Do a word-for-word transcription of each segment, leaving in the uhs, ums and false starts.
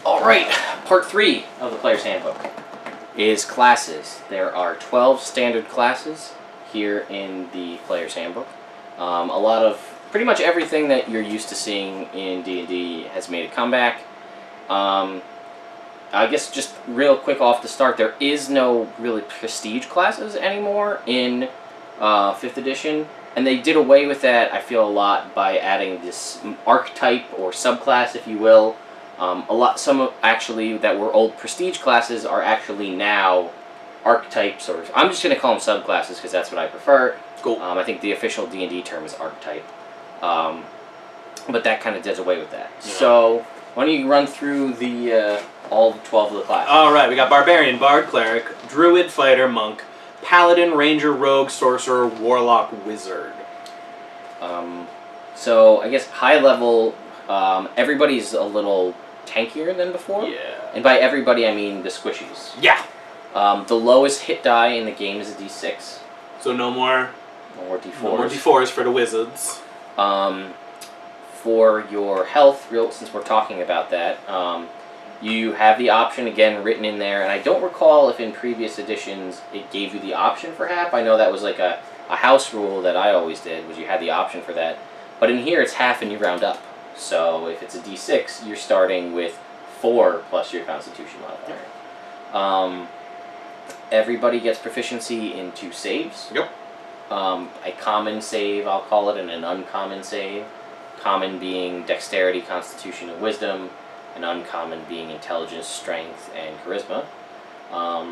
Alright, part three of the Player's Handbook is classes. There are twelve standard classes here in the Player's Handbook. Um, a lot of, pretty much everything that you're used to seeing in D and D has made a comeback. Um, I guess just real quick off the start, there is no really prestige classes anymore in uh, fifth edition. And they did away with that, I feel, a lot by adding this archetype or subclass, if you will. Um, a lot, some actually that were old prestige classes are actually now archetypes, or I'm just going to call them subclasses because that's what I prefer. Cool. Um, I think the official D and D term is archetype, um, but that kind of does away with that. Yeah. So why don't you run through the uh, all twelve of the classes? All right, we got barbarian, bard, cleric, druid, fighter, monk, paladin, ranger, rogue, sorcerer, warlock, wizard. Um, so I guess high level, um, everybody's a little tankier than before. Yeah. And by everybody, I mean the squishies. Yeah. Um, the lowest hit die in the game is a D six. So no more. No more D fours. No more D fours for the wizards. Um, for your health, real since we're talking about that, um, you have the option again written in there, and I don't recall if in previous editions it gave you the option for half. I know that was like a, a house rule that I always did, was you had the option for that. But in here it's half and you round up. So if it's a D six, you're starting with four plus your Constitution modifier. Um, everybody gets proficiency in two saves. Yep. Um, a common save, I'll call it, and an uncommon save. Common being Dexterity, Constitution, and Wisdom. And uncommon being Intelligence, Strength, and Charisma. Um,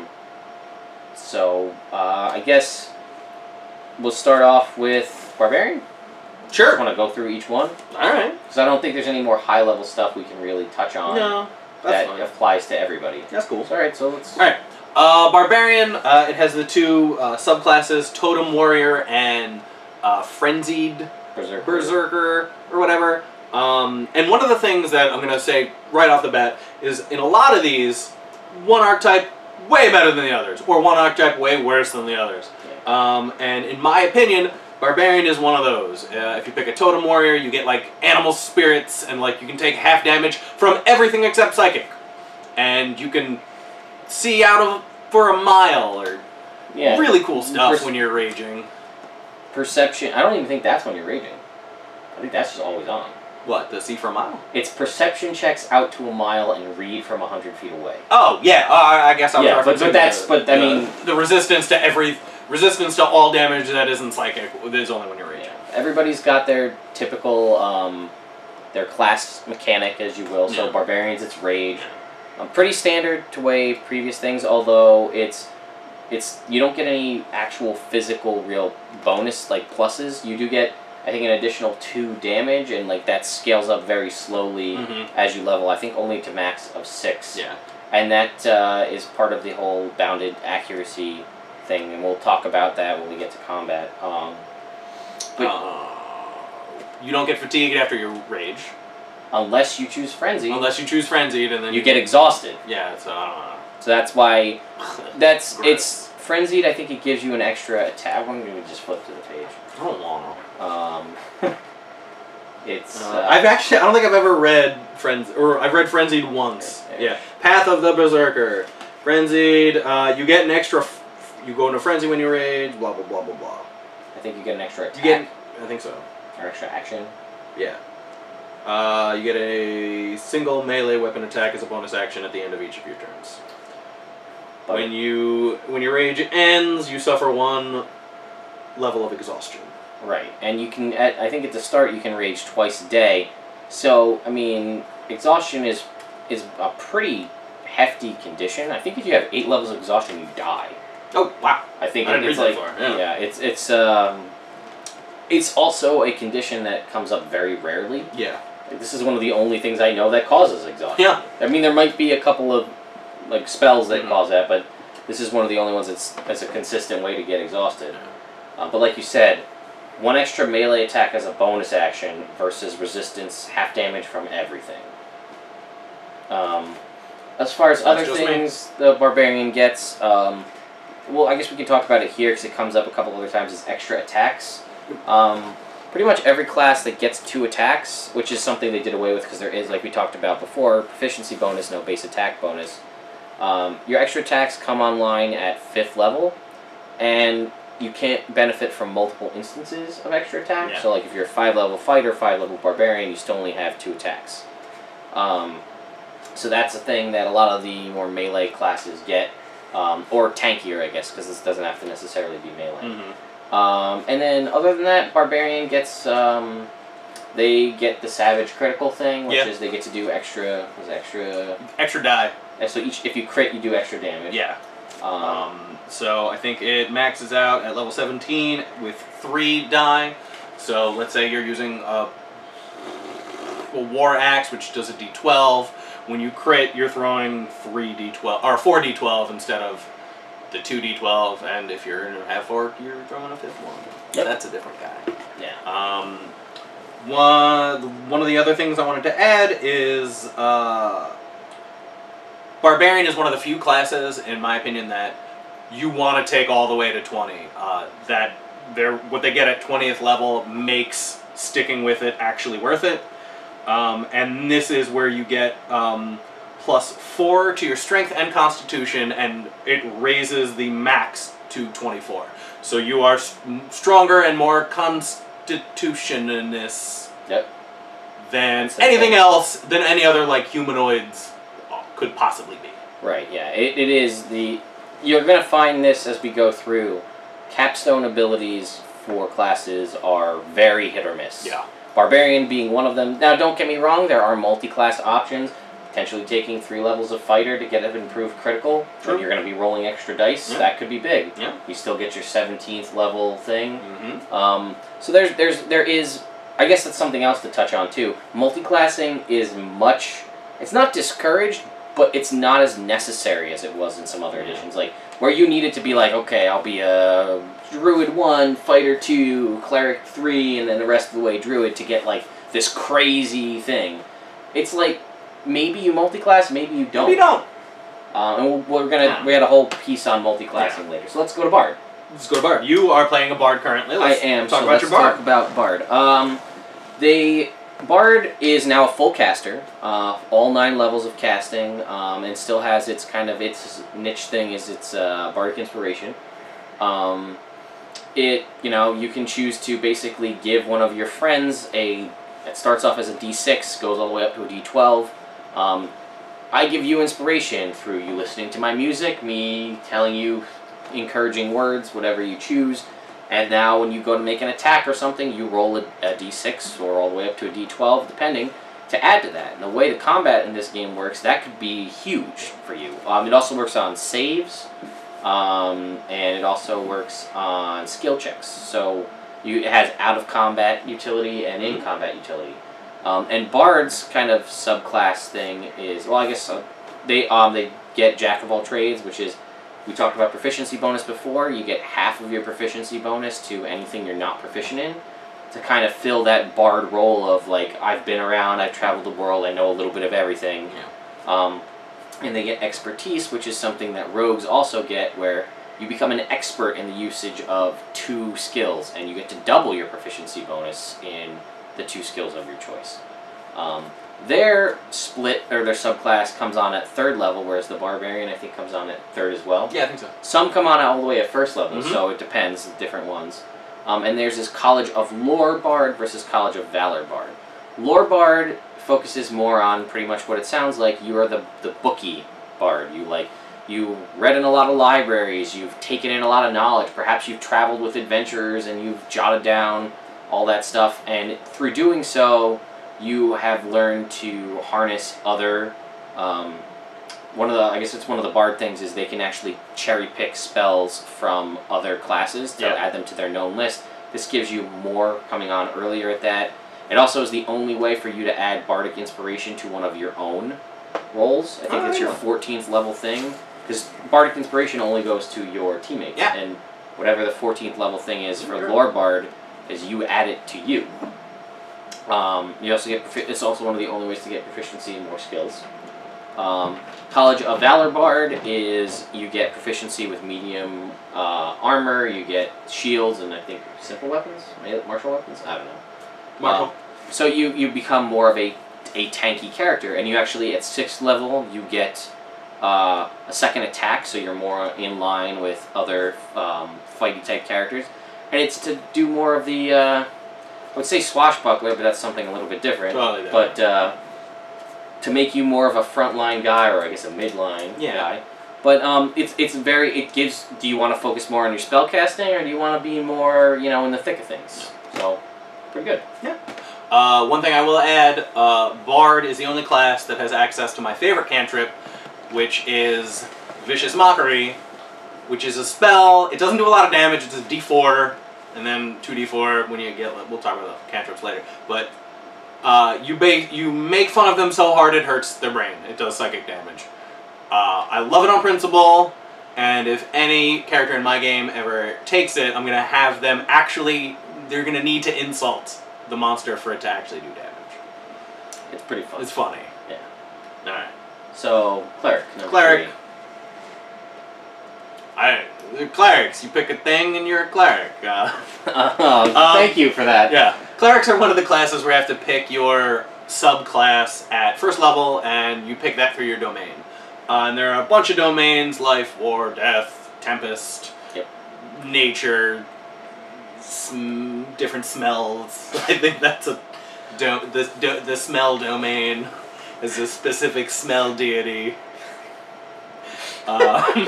so, uh, I guess we'll start off with Barbarian. Sure. Just want to go through each one. Alright. Because I don't think there's any more high-level stuff we can really touch on. No, that that's fine. applies to everybody. That's cool. Alright, so let's... Alright. Uh, Barbarian, uh, it has the two uh, subclasses, Totem Warrior and uh, Frenzied Berserker. Berserker, or whatever. Um, and one of the things that I'm going to say right off the bat is in a lot of these, one archetype way better than the others, or one archetype way worse than the others. Yeah. Um, and in my opinion, Barbarian is one of those. Uh, if you pick a Totem Warrior, you get like animal spirits, and like you can take half damage from everything except psychic. And you can see out of for a mile, or yeah. really cool stuff Perce when you're raging. Perception, I don't even think that's when you're raging. I think that's just always on. What, the see for a mile? It's perception checks out to a mile and read from a hundred feet away. Oh yeah, uh, I guess I was yeah, referencing but, but that's the, but I the, mean the resistance to every resistance to all damage that isn't psychic is only when you're raging. Yeah. Everybody's got their typical um, their class mechanic, as you will. So yeah. Barbarians, it's rage. Um, pretty standard to way previous things, although it's it's you don't get any actual physical real bonus like pluses. You do get, I think, an additional two damage, and like that scales up very slowly mm-hmm. as you level. I think only to max of six. Yeah. And that uh, is part of the whole bounded accuracy thing, and we'll talk about that when we get to combat. Um, but uh, you don't get fatigued after your rage, unless you choose frenzy. Unless you choose frenzied, and then you, you get exhausted. Yeah. So I don't know. So that's why that's it's frenzied. I think it gives you an extra attack. Why don't we just flip to the page? I don't want to. Um, it's. Uh, uh, I've actually. I don't think I've ever read Frenz or I've read Frenzied once. Okay, yeah. yeah. Path of the Berserker. Frenzied. Uh, you get an extra. F you go into frenzy when you rage. Blah blah blah blah blah. I think you get an extra attack. You get. I think so. Or extra action. Yeah. Uh, you get a single melee weapon attack as a bonus action at the end of each of your turns. But when you when your rage ends, you suffer one level of exhaustion. Right, and you can, at, I think at the start you can rage twice a day, so, I mean, exhaustion is is a pretty hefty condition. I think if you have eight levels of exhaustion, you die. Oh, wow. I think I didn't it's read like, that far. Yeah. yeah, it's, it's, um, it's also a condition that comes up very rarely. Yeah. Like, this is one of the only things I know that causes exhaustion. Yeah. I mean, there might be a couple of, like, spells that mm-hmm. cause that, but this is one of the only ones that's, that's a consistent way to get exhausted. Uh, but like you said, one extra melee attack as a bonus action versus resistance, half damage from everything. Um, as far as That's other things me. the Barbarian gets, um, well, I guess we can talk about it here because it comes up a couple other times as extra attacks. Um, pretty much every class that gets two attacks, which is something they did away with because there is, like we talked about before, proficiency bonus, no base attack bonus. Um, your extra attacks come online at fifth level, and you can't benefit from multiple instances of extra attacks. Yeah. So, like, if you're a five level fighter, five level barbarian, you still only have two attacks. Um, so that's a thing that a lot of the more melee classes get, um, or tankier, I guess, because this doesn't have to necessarily be melee. Mm-hmm. Um, and then, other than that, barbarian gets, um, they get the savage critical thing, which yeah. is they get to do extra, was extra... Extra die. And so each, if you crit, you do extra damage. Yeah. Um, Um, so I think it maxes out at level seventeen with three die. So let's say you're using a, a war axe, which does a d twelve. When you crit, you're throwing three d twelve or four d twelve instead of the two d twelve. And if you're in a half orc, you're throwing a fifth one. Yep. That's a different guy. yeah. Um, one one of the other things I wanted to add is. Uh, Barbarian is one of the few classes, in my opinion, that you want to take all the way to twenty. Uh, that they're, what they get at twentieth level makes sticking with it actually worth it. Um, and this is where you get um, plus four to your strength and constitution, and it raises the max to twenty-four. So you are stronger and more constitutionist Yep. than anything else, than any other like humanoids could possibly be. Right, yeah. It, it is the... You're going to find this as we go through. Capstone abilities for classes are very hit or miss. Yeah. Barbarian being one of them. Now, don't get me wrong, there are multi-class options. Potentially taking three levels of fighter to get an improved critical. True. When you're going to be rolling extra dice, Yeah. that could be big. Yeah. You still get your seventeenth level thing. Mm-hmm. Um, so there's, there's, there is... I guess that's something else to touch on, too. Multi-classing is much... It's not discouraged, but it's not as necessary as it was in some other editions. Like, where you needed to be like, okay, I'll be a Druid one, Fighter two, Cleric three, and then the rest of the way Druid to get, like, this crazy thing. It's like, maybe you multi-class, maybe you don't. Maybe you don't. Uh, and we're gonna, Yeah. we had a whole piece on multi-classing yeah. later. So let's go to Bard. Let's go to Bard. You are playing a Bard currently. Let's I am. Talk so about let's your Bard. talk about Bard. Um, they... Bard is now a full caster, uh, all nine levels of casting, um, and still has its kind of, its niche thing is its uh, Bardic Inspiration. Um, it, you know, you can choose to basically give one of your friends a, it starts off as a d six, goes all the way up to a d twelve. Um, I give you inspiration through you listening to my music, me telling you encouraging words, whatever you choose. And now when you go to make an attack or something, you roll a, a d six or all the way up to a d twelve, depending, to add to that. And the way the combat in this game works, that could be huge for you. Um, it also works on saves, um, and it also works on skill checks. So you, it has out-of-combat utility and in-combat utility. Um, and Bard's kind of subclass thing is, well, I guess uh, they, um, they get Jack of all trades, which is, we talked about proficiency bonus before. You get half of your proficiency bonus to anything you're not proficient in to kind of fill that Bard role of, like, I've been around, I've traveled the world, I know a little bit of everything. Yeah. Um, and they get expertise, which is something that rogues also get, where you become an expert in the usage of two skills, and you get to double your proficiency bonus in the two skills of your choice. Um, Their split, or their subclass, comes on at third level, whereas the Barbarian, I think, comes on at third as well. Yeah, I think so. Some come on all the way at first level, Mm-hmm. so it depends, different ones. Um, and there's this College of Lore Bard versus College of Valor Bard. Lore Bard focuses more on pretty much what it sounds like. You are the, the bookie Bard. You, like, you read in a lot of libraries, you've taken in a lot of knowledge, perhaps you've traveled with adventurers and you've jotted down all that stuff, and through doing so, you have learned to harness other, um, one of the, I guess it's one of the Bard things is they can actually cherry pick spells from other classes to yeah. add them to their known list. This gives you more coming on earlier at that. It also is the only way for you to add Bardic Inspiration to one of your own rolls. I think oh, it's yeah. your fourteenth level thing, because Bardic Inspiration only goes to your teammates. Yeah. And whatever the fourteenth level thing is for Sure. Lore Bard is you add it to you. Um, you also get, it's also one of the only ways to get proficiency in more skills. Um, College of Valor Bard is you get proficiency with medium uh, armor, you get shields, and I think simple weapons, martial weapons. I don't know. Martial. Uh, so you you become more of a a tanky character, and you actually at sixth level you get uh, a second attack, so you're more in line with other um, fighty type characters, and it's to do more of the uh, I would say swashbuckler, but that's something a little bit different. Totally but. Uh, to make you more of a frontline guy, or I guess a midline yeah. guy. But um, it's it's very, it gives, do you want to focus more on your spell casting, or do you want to be more, you know, in the thick of things? So, pretty good. Yeah. Uh, one thing I will add, uh, Bard is the only class that has access to my favorite cantrip, which is Vicious Mockery, which is a spell. It doesn't do a lot of damage, it's a D four, and then two D four when you get, we'll talk about the cantrips later, but Uh, you, ba you make fun of them so hard it hurts their brain. It does psychic damage. Uh, I love it on principle, and if any character in my game ever takes it, I'm going to have them actually, they're going to need to insult the monster for it to actually do damage. It's pretty fun. It's funny. Yeah. Alright. So, Cleric. Number Cleric. three. I, they're clerics. You pick a thing and you're a cleric. Uh, uh, um, thank you for that. Yeah. Clerics are one of the classes where you have to pick your subclass at first level, and you pick that for your domain. Uh, and there are a bunch of domains: life, war, death, tempest, yep. nature, sm different smells. I think that's a do the do the smell domain is a specific smell deity. Um,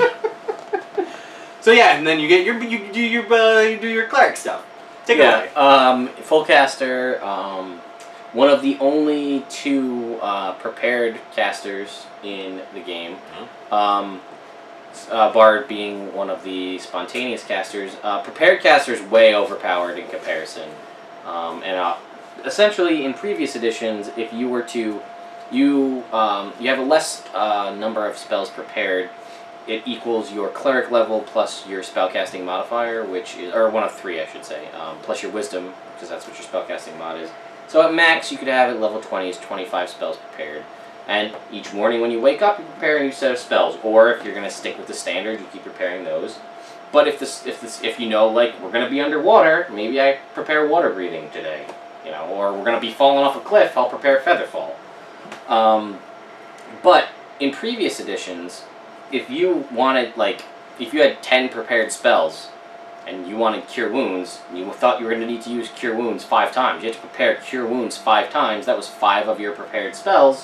so yeah, and then you get your you do your uh, you do your cleric stuff. Take it yeah, away. Um, full caster, um, one of the only two uh, prepared casters in the game. Mm-hmm. um, uh, Bard being one of the spontaneous casters. Uh, prepared casters way overpowered in comparison. Um, and uh, essentially, in previous editions, if you were to, you um, you have a less uh, number of spells prepared. It equals your cleric level plus your spellcasting modifier, which is, or one of three, I should say, um, plus your wisdom, because that's what your spellcasting mod is. So at max, you could have at level twenty is twenty-five spells prepared. And each morning when you wake up, you prepare a new set of spells. Or if you're going to stick with the standard, you keep preparing those. But if this, if this, if you know, like, we're going to be underwater, maybe I prepare water breathing today, you know, or we're going to be falling off a cliff, I'll prepare Featherfall. Um, but in previous editions, if you wanted, like, if you had ten prepared spells, and you wanted Cure Wounds, and you thought you were going to need to use Cure Wounds five times, you had to prepare Cure Wounds five times, that was five of your prepared spells,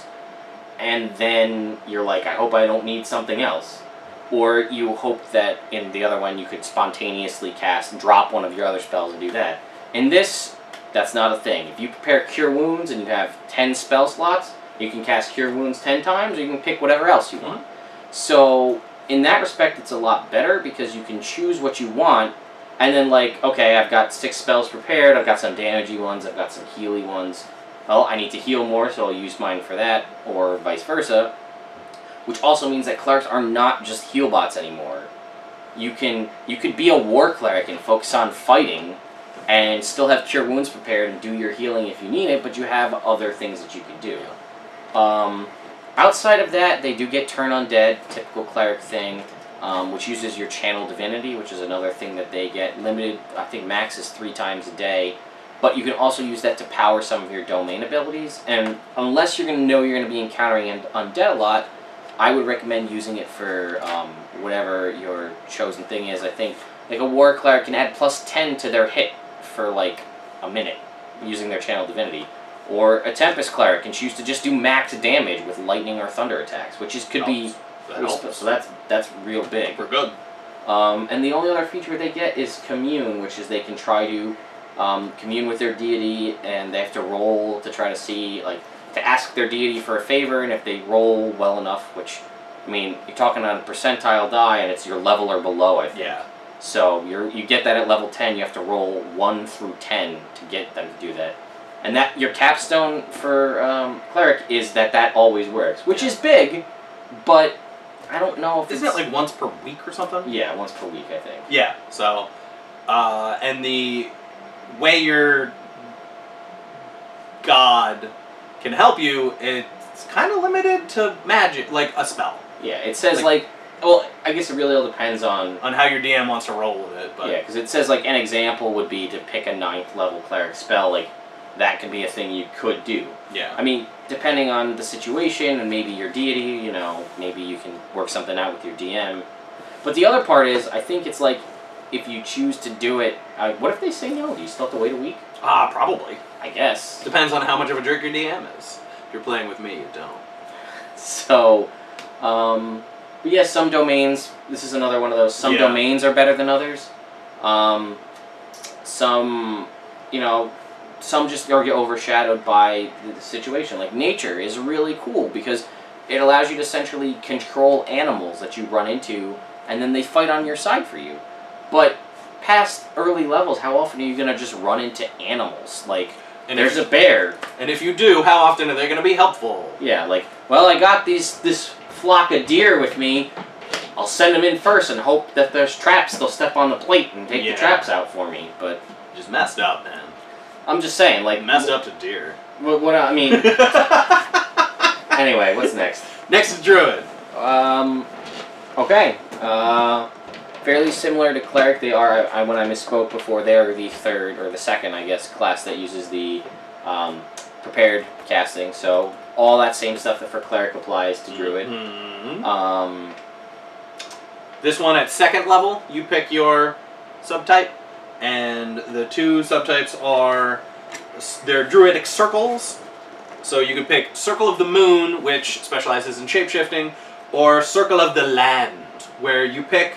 and then you're like, I hope I don't need something else. Or you hope that in the other one you could spontaneously cast, drop one of your other spells and do that. In this, that's not a thing. If you prepare Cure Wounds and you have ten spell slots, you can cast Cure Wounds ten times, or you can pick whatever else you want. So, in that respect, it's a lot better because you can choose what you want, and then, like, okay, I've got six spells prepared, I've got some damagey ones, I've got some healy ones. Well, I need to heal more, so I'll use mine for that, or vice versa. Which also means that clerics are not just heal bots anymore. You can, you could be a war cleric and focus on fighting, and still have Cure Wounds prepared and do your healing if you need it, but you have other things that you can do. Um... Outside of that, they do get Turn Undead, typical cleric thing, um, which uses your Channel Divinity, which is another thing that they get. Limited, I think max is three times a day, but you can also use that to power some of your domain abilities, and unless you're going to know you're going to be encountering Undead a lot, I would recommend using it for um, whatever your chosen thing is. I think like a War Cleric can add plus ten to their hit for like a minute using their Channel Divinity. Or a Tempest Cleric can choose to just do max damage with lightning or thunder attacks, which is could be that so that's that's real big. We're good. Um, and the only other feature they get is Commune, which is they can try to um, commune with their deity, and they have to roll to try to see, like, to ask their deity for a favor, and if they roll well enough, which, I mean, you're talking on a percentile die, and it's your level or below, I think. Yeah. So you're you get that at level ten. You have to roll one through ten to get them to do that. And that your capstone for um, cleric is that that always works, which yeah. is big, but I don't know if Isn't it's... it like once per week or something? Yeah, once per week, I think. Yeah, so, uh, and the way your god can help you, it's it's kind of limited to magic, like a spell. Yeah, it says, Like- like, well, I guess it really all depends on... On how your D M wants to roll with it, but... Yeah, because it says, like, an example would be to pick a ninth level cleric spell, like, that could be a thing you could do. Yeah. I mean, depending on the situation and maybe your deity, you know, maybe you can work something out with your D M. But the other part is, I think it's like, if you choose to do it, uh, what if they say no? Do you still have to wait a week? Ah, probably. I guess. Depends on how much of a jerk your D M is. If you're playing with me, you don't. So, um, but yes, some domains, this is another one of those, some Yeah. domains are better than others. Um, some, you know, some just are get overshadowed by the situation. Like nature is really cool because it allows you to essentially control animals that you run into and then they fight on your side for you. But past early levels, how often are you going to just run into animals? Like, And there's if, a bear. And if you do, how often are they going to be helpful? Yeah, like, well, I got these this flock of deer with me. I'll send them in first and hope that there's traps. They'll step on the plate and take Yeah. the traps out for me. But Just messed up, man. I'm just saying, like, Messed up to deer. What, what I mean. Anyway, what's next? Next is Druid. Um, okay. Uh, fairly similar to Cleric. They are, I, when I misspoke before, they are the third, or the second, I guess, class that uses the um, prepared casting. So all that same stuff that for Cleric applies to Druid. Mm-hmm. Um, This one at second level, you pick your subtype, and the two subtypes are, they're Druidic circles. So you could pick Circle of the Moon, which specializes in shapeshifting, or Circle of the Land, where you pick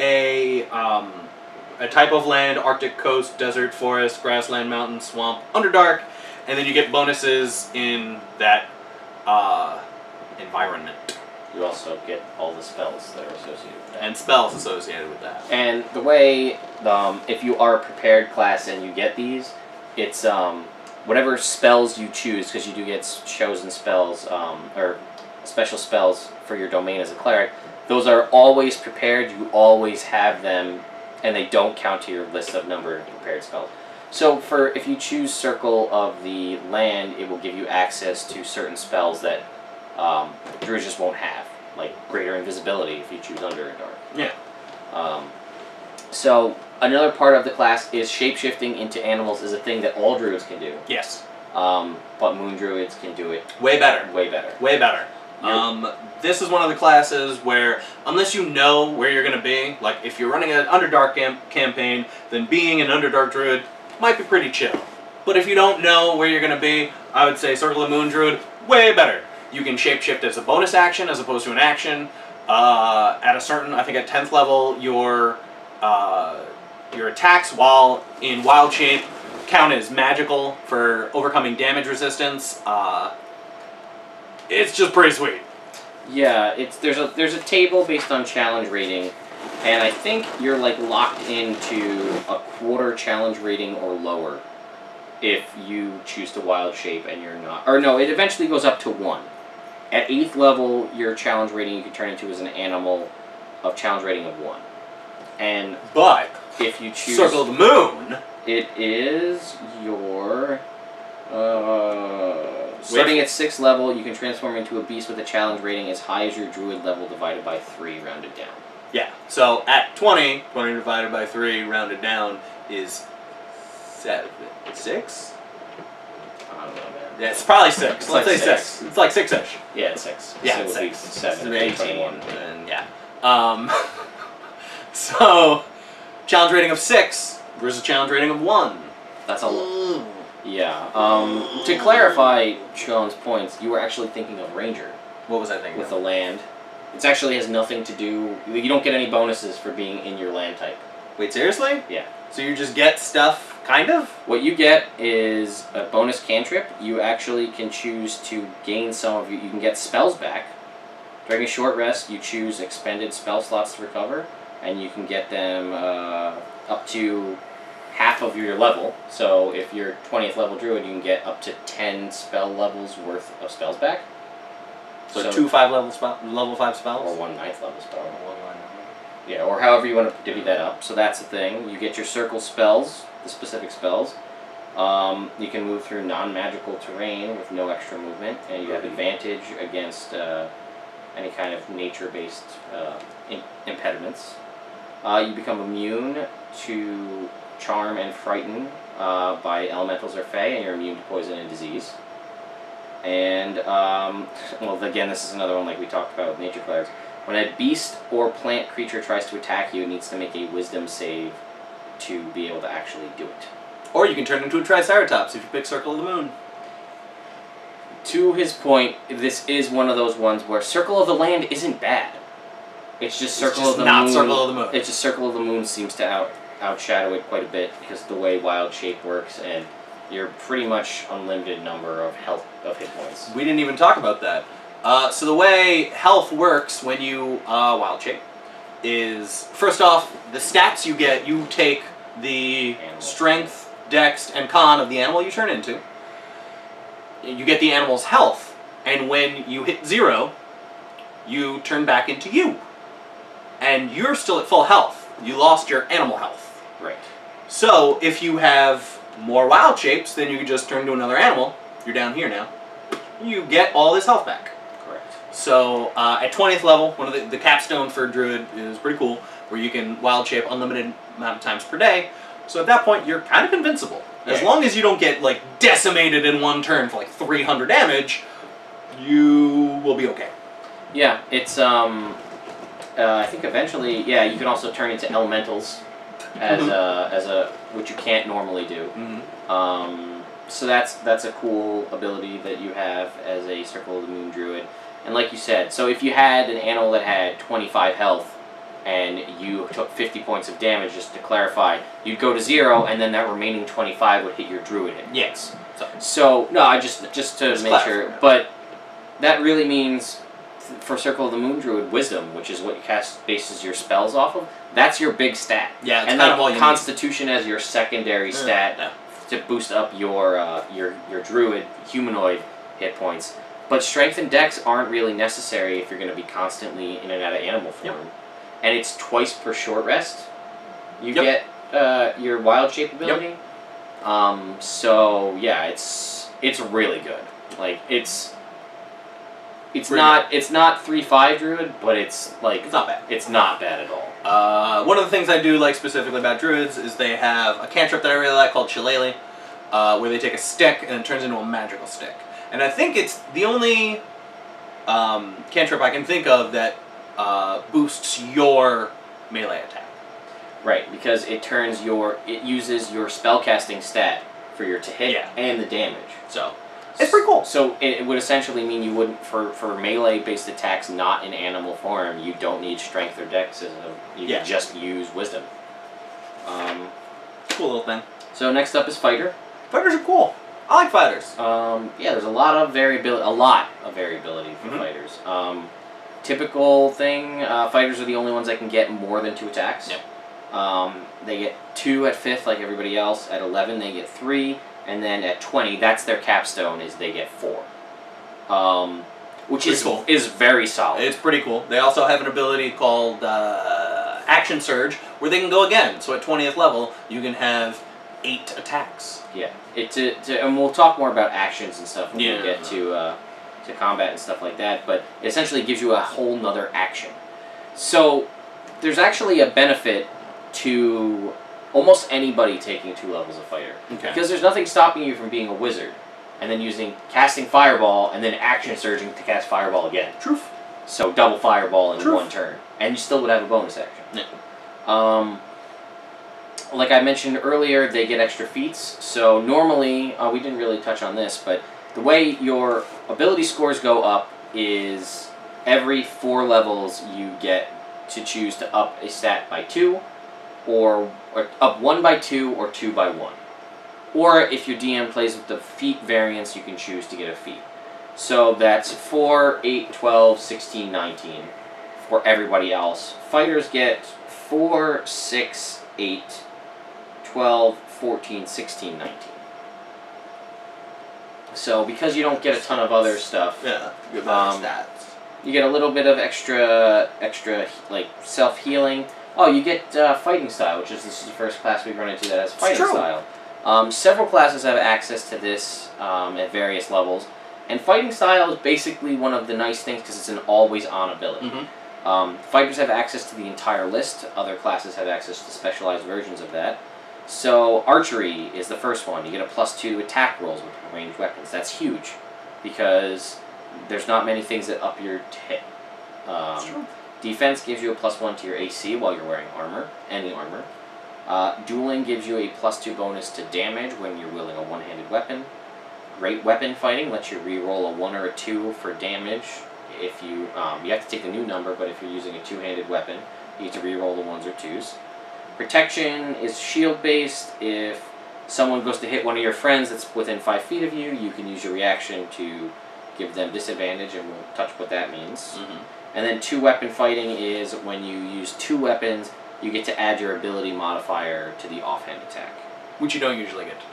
a um, a type of land: Arctic coast, desert, forest, grassland, mountain, swamp, Underdark, and then you get bonuses in that uh, environment. you also get all the spells that are associated with that. And spells associated with that. And the way, um, if you are a prepared class and you get these, it's um, whatever spells you choose, because you do get chosen spells, um, or special spells for your domain as a cleric, those are always prepared, you always have them, and they don't count to your list of number of prepared spells. So for if you choose Circle of the Land, it will give you access to certain spells that um, druids just won't have, like Greater Invisibility if you choose Under and Dark. Yeah. Um, so another part of the class is shapeshifting into animals is a thing that all druids can do. Yes. Um, but moon druids can do it Way better. way better. Way better. You're- Um, this is one of the classes where, unless you know where you're going to be, like if you're running an Underdark cam campaign, then being an Underdark druid might be pretty chill. But if you don't know where you're going to be, I would say Circle of Moon druid, way better. You can shapeshift as a bonus action as opposed to an action. Uh, at a certain, I think at tenth level, your uh, your attacks while in wild shape count as magical for overcoming damage resistance. Uh, it's just pretty sweet. Yeah, it's there's a there's a table based on challenge rating, and I think you're like locked into a quarter challenge rating or lower if you choose to wild shape and you're not. Or no, it eventually goes up to one. At eighth level, your challenge rating you can turn into is an animal of challenge rating of one. And But if you choose Circle of the Moon, it is your uh, starting at sixth level, you can transform into a beast with a challenge rating as high as your druid level divided by three, rounded down. yeah. So at twenty, twenty divided by three, rounded down, is seven, six. I don't know, man. Yeah, it's probably six. It's Let's like say six. six. It's like six-ish. Yeah, it's six. Yeah, so it's it would be six. seven, It's eight, eighteen, twenty-one. and yeah. Um, so challenge rating of six versus challenge rating of one. That's a lot. Yeah. Um, to clarify Sean's points, you were actually thinking of Ranger What was I thinking? with the land. It actually has nothing to do. You don't get any bonuses for being in your land type. Wait, seriously? Yeah. So you just get stuff, kind of? What you get is a bonus cantrip. You actually can choose to gain some of you. You can get spells back. During a short rest, you choose expended spell slots to recover, and you can get them uh, up to half of your level. So if you're twentieth level druid, you can get up to ten spell levels worth of spells back. So, So- two five level spell, level five spells. Or one ninth level spell. Yeah, or however you want to divvy that up. So that's the thing. You get your circle spells, the specific spells. Um, you can move through non-magical terrain with no extra movement, and you have advantage against uh, any kind of nature-based uh, in impediments. Uh, you become immune to charm and frighten uh, by elementals or fey, and you're immune to poison and disease. And, um, well, again, this is another one like we talked about with nature clerics. When a beast or plant creature tries to attack you, it needs to make a wisdom save to be able to actually do it. Or you can turn into a Triceratops if you pick Circle of the Moon. To his point, this is one of those ones where Circle of the Land isn't bad. It's just Circle it's just of the not Moon. Circle of the Moon. It's just Circle of the Moon seems to out outshadow it quite a bit because of the way Wild Shape works, and you're pretty much unlimited number of health of hit points. We didn't even talk about that. Uh, so the way health works when you uh, Wild Shape is, first off, the stats you get, you take the Animal. strength, dex, and con of the animal you turn into. You get the animal's health, and when you hit zero, you turn back into you. And you're still at full health. You lost your animal health. Right. So, if you have more wild shapes, then you can just turn to another animal. You're down here now. You get all this health back. Correct. So, uh, at twentieth level, one of the, the capstone for Druid is pretty cool, where you can wild shape unlimited amount of times per day. So at that point, you're kind of invincible. As Yeah. long as you don't get, like, decimated in one turn for, like, three hundred damage, you will be okay. Yeah, it's, um... Uh, I think eventually, yeah, you can also turn into elementals as Mhm. a, as a, which you can't normally do. Mm-hmm. Um, so that's that's a cool ability that you have as a Circle of the Moon Druid. And like you said, so if you had an animal that had twenty-five health and you took fifty points of damage, just to clarify, you'd go to zero, and then that remaining twenty-five would hit your Druid hit. Yes. So, So no, I just just to Just make clarify. sure, but that really means for Circle of the Moon Druid, Wisdom, which is what you cast bases your spells off of, that's your big stat. yeah, it's And kind like of all you Constitution as your secondary need. stat Yeah. to boost up your uh, your your Druid humanoid hit points. But Strength and Dex aren't really necessary if you're going to be constantly in and out of animal form. Yep. And it's twice per short rest. You Yep. get uh, your Wild Shape ability. Yep. Um, so yeah, it's it's really good. Like it's. It's Really not it's not three five Druid, but it's like It's not bad. It's not bad at all. Uh, one of the things I do like specifically about Druids is they have a cantrip that I really like called Shillelagh, uh, where they take a stick and it turns into a magical stick. And I think it's the only um, cantrip I can think of that uh, boosts your melee attack. Right, because it turns your it uses your spellcasting stat for your to hit Yeah. and the damage. So it's pretty cool. So it, it would essentially mean you wouldn't for for melee based attacks not in animal form. You don't need strength or dex. As a, you Yeah. can just use wisdom. Um, Cool little thing. so next up is fighter. Fighters are cool. I like fighters. Um, yeah, there's a lot of variability. A lot of variability for Mhm. fighters. Um, typical thing. Uh, fighters are the only ones that can get more than two attacks. Yep. Um, they get two at fifth, like everybody else. At eleven, they get three. And then at twenty, that's their capstone, is they get four. Um, which Pretty is cool. is very solid. It's pretty cool. They also have an ability called uh, Action Surge, where they can go again. So at twentieth level, you can have eight attacks. Yeah. It to, to and we'll talk more about actions and stuff when Yeah. we get to uh, to combat and stuff like that. But it essentially gives you a whole nother action. So there's actually a benefit to almost anybody taking two levels of fighter. Okay. Because there's nothing stopping you from being a wizard and then using casting fireball and then action surging to cast fireball again. Truth. So double fireball in Truth. one turn. And you still would have a bonus action. Yeah. Um, like I mentioned earlier, they get extra feats. So normally, uh, we didn't really touch on this, but the way your ability scores go up is every four levels you get to choose to up a stat by two, or, or up one by two, or two by one. Or if your D M plays with the feat variance, you can choose to get a feat. So that's four, eight, twelve, sixteen, nineteen for everybody else. Fighters get four, six, eight, twelve, fourteen, sixteen, nineteen. So because you don't get a ton of other stuff, Yeah. Good Um, stats. you get a little bit of extra, extra like self-healing. Oh, you get uh, fighting style, which is this is the first class we've run into that has fighting true. style. Um, several classes have access to this um, at various levels. And fighting style is basically one of the nice things because it's an always-on ability. Mm-hmm. um, fighters have access to the entire list. Other classes have access to specialized versions of that. So archery is the first one. You get a plus two to attack rolls with ranged weapons. That's huge because there's not many things that up your hit. Um, defense gives you a plus one to your A C while you're wearing armor, any armor. Uh, dueling gives you a plus two bonus to damage when you're wielding a one-handed weapon. Great weapon fighting lets you re-roll a one or a two for damage. If you um, you have to take a new number, but if you're using a two-handed weapon, you need to re-roll the ones or twos. Protection is shield-based. If someone goes to hit one of your friends that's within five feet of you, you can use your reaction to give them disadvantage, and we'll touch what that means. Mm-hmm. And then two-weapon fighting is when you use two weapons, you get to add your ability modifier to the offhand attack, which you don't usually get to do.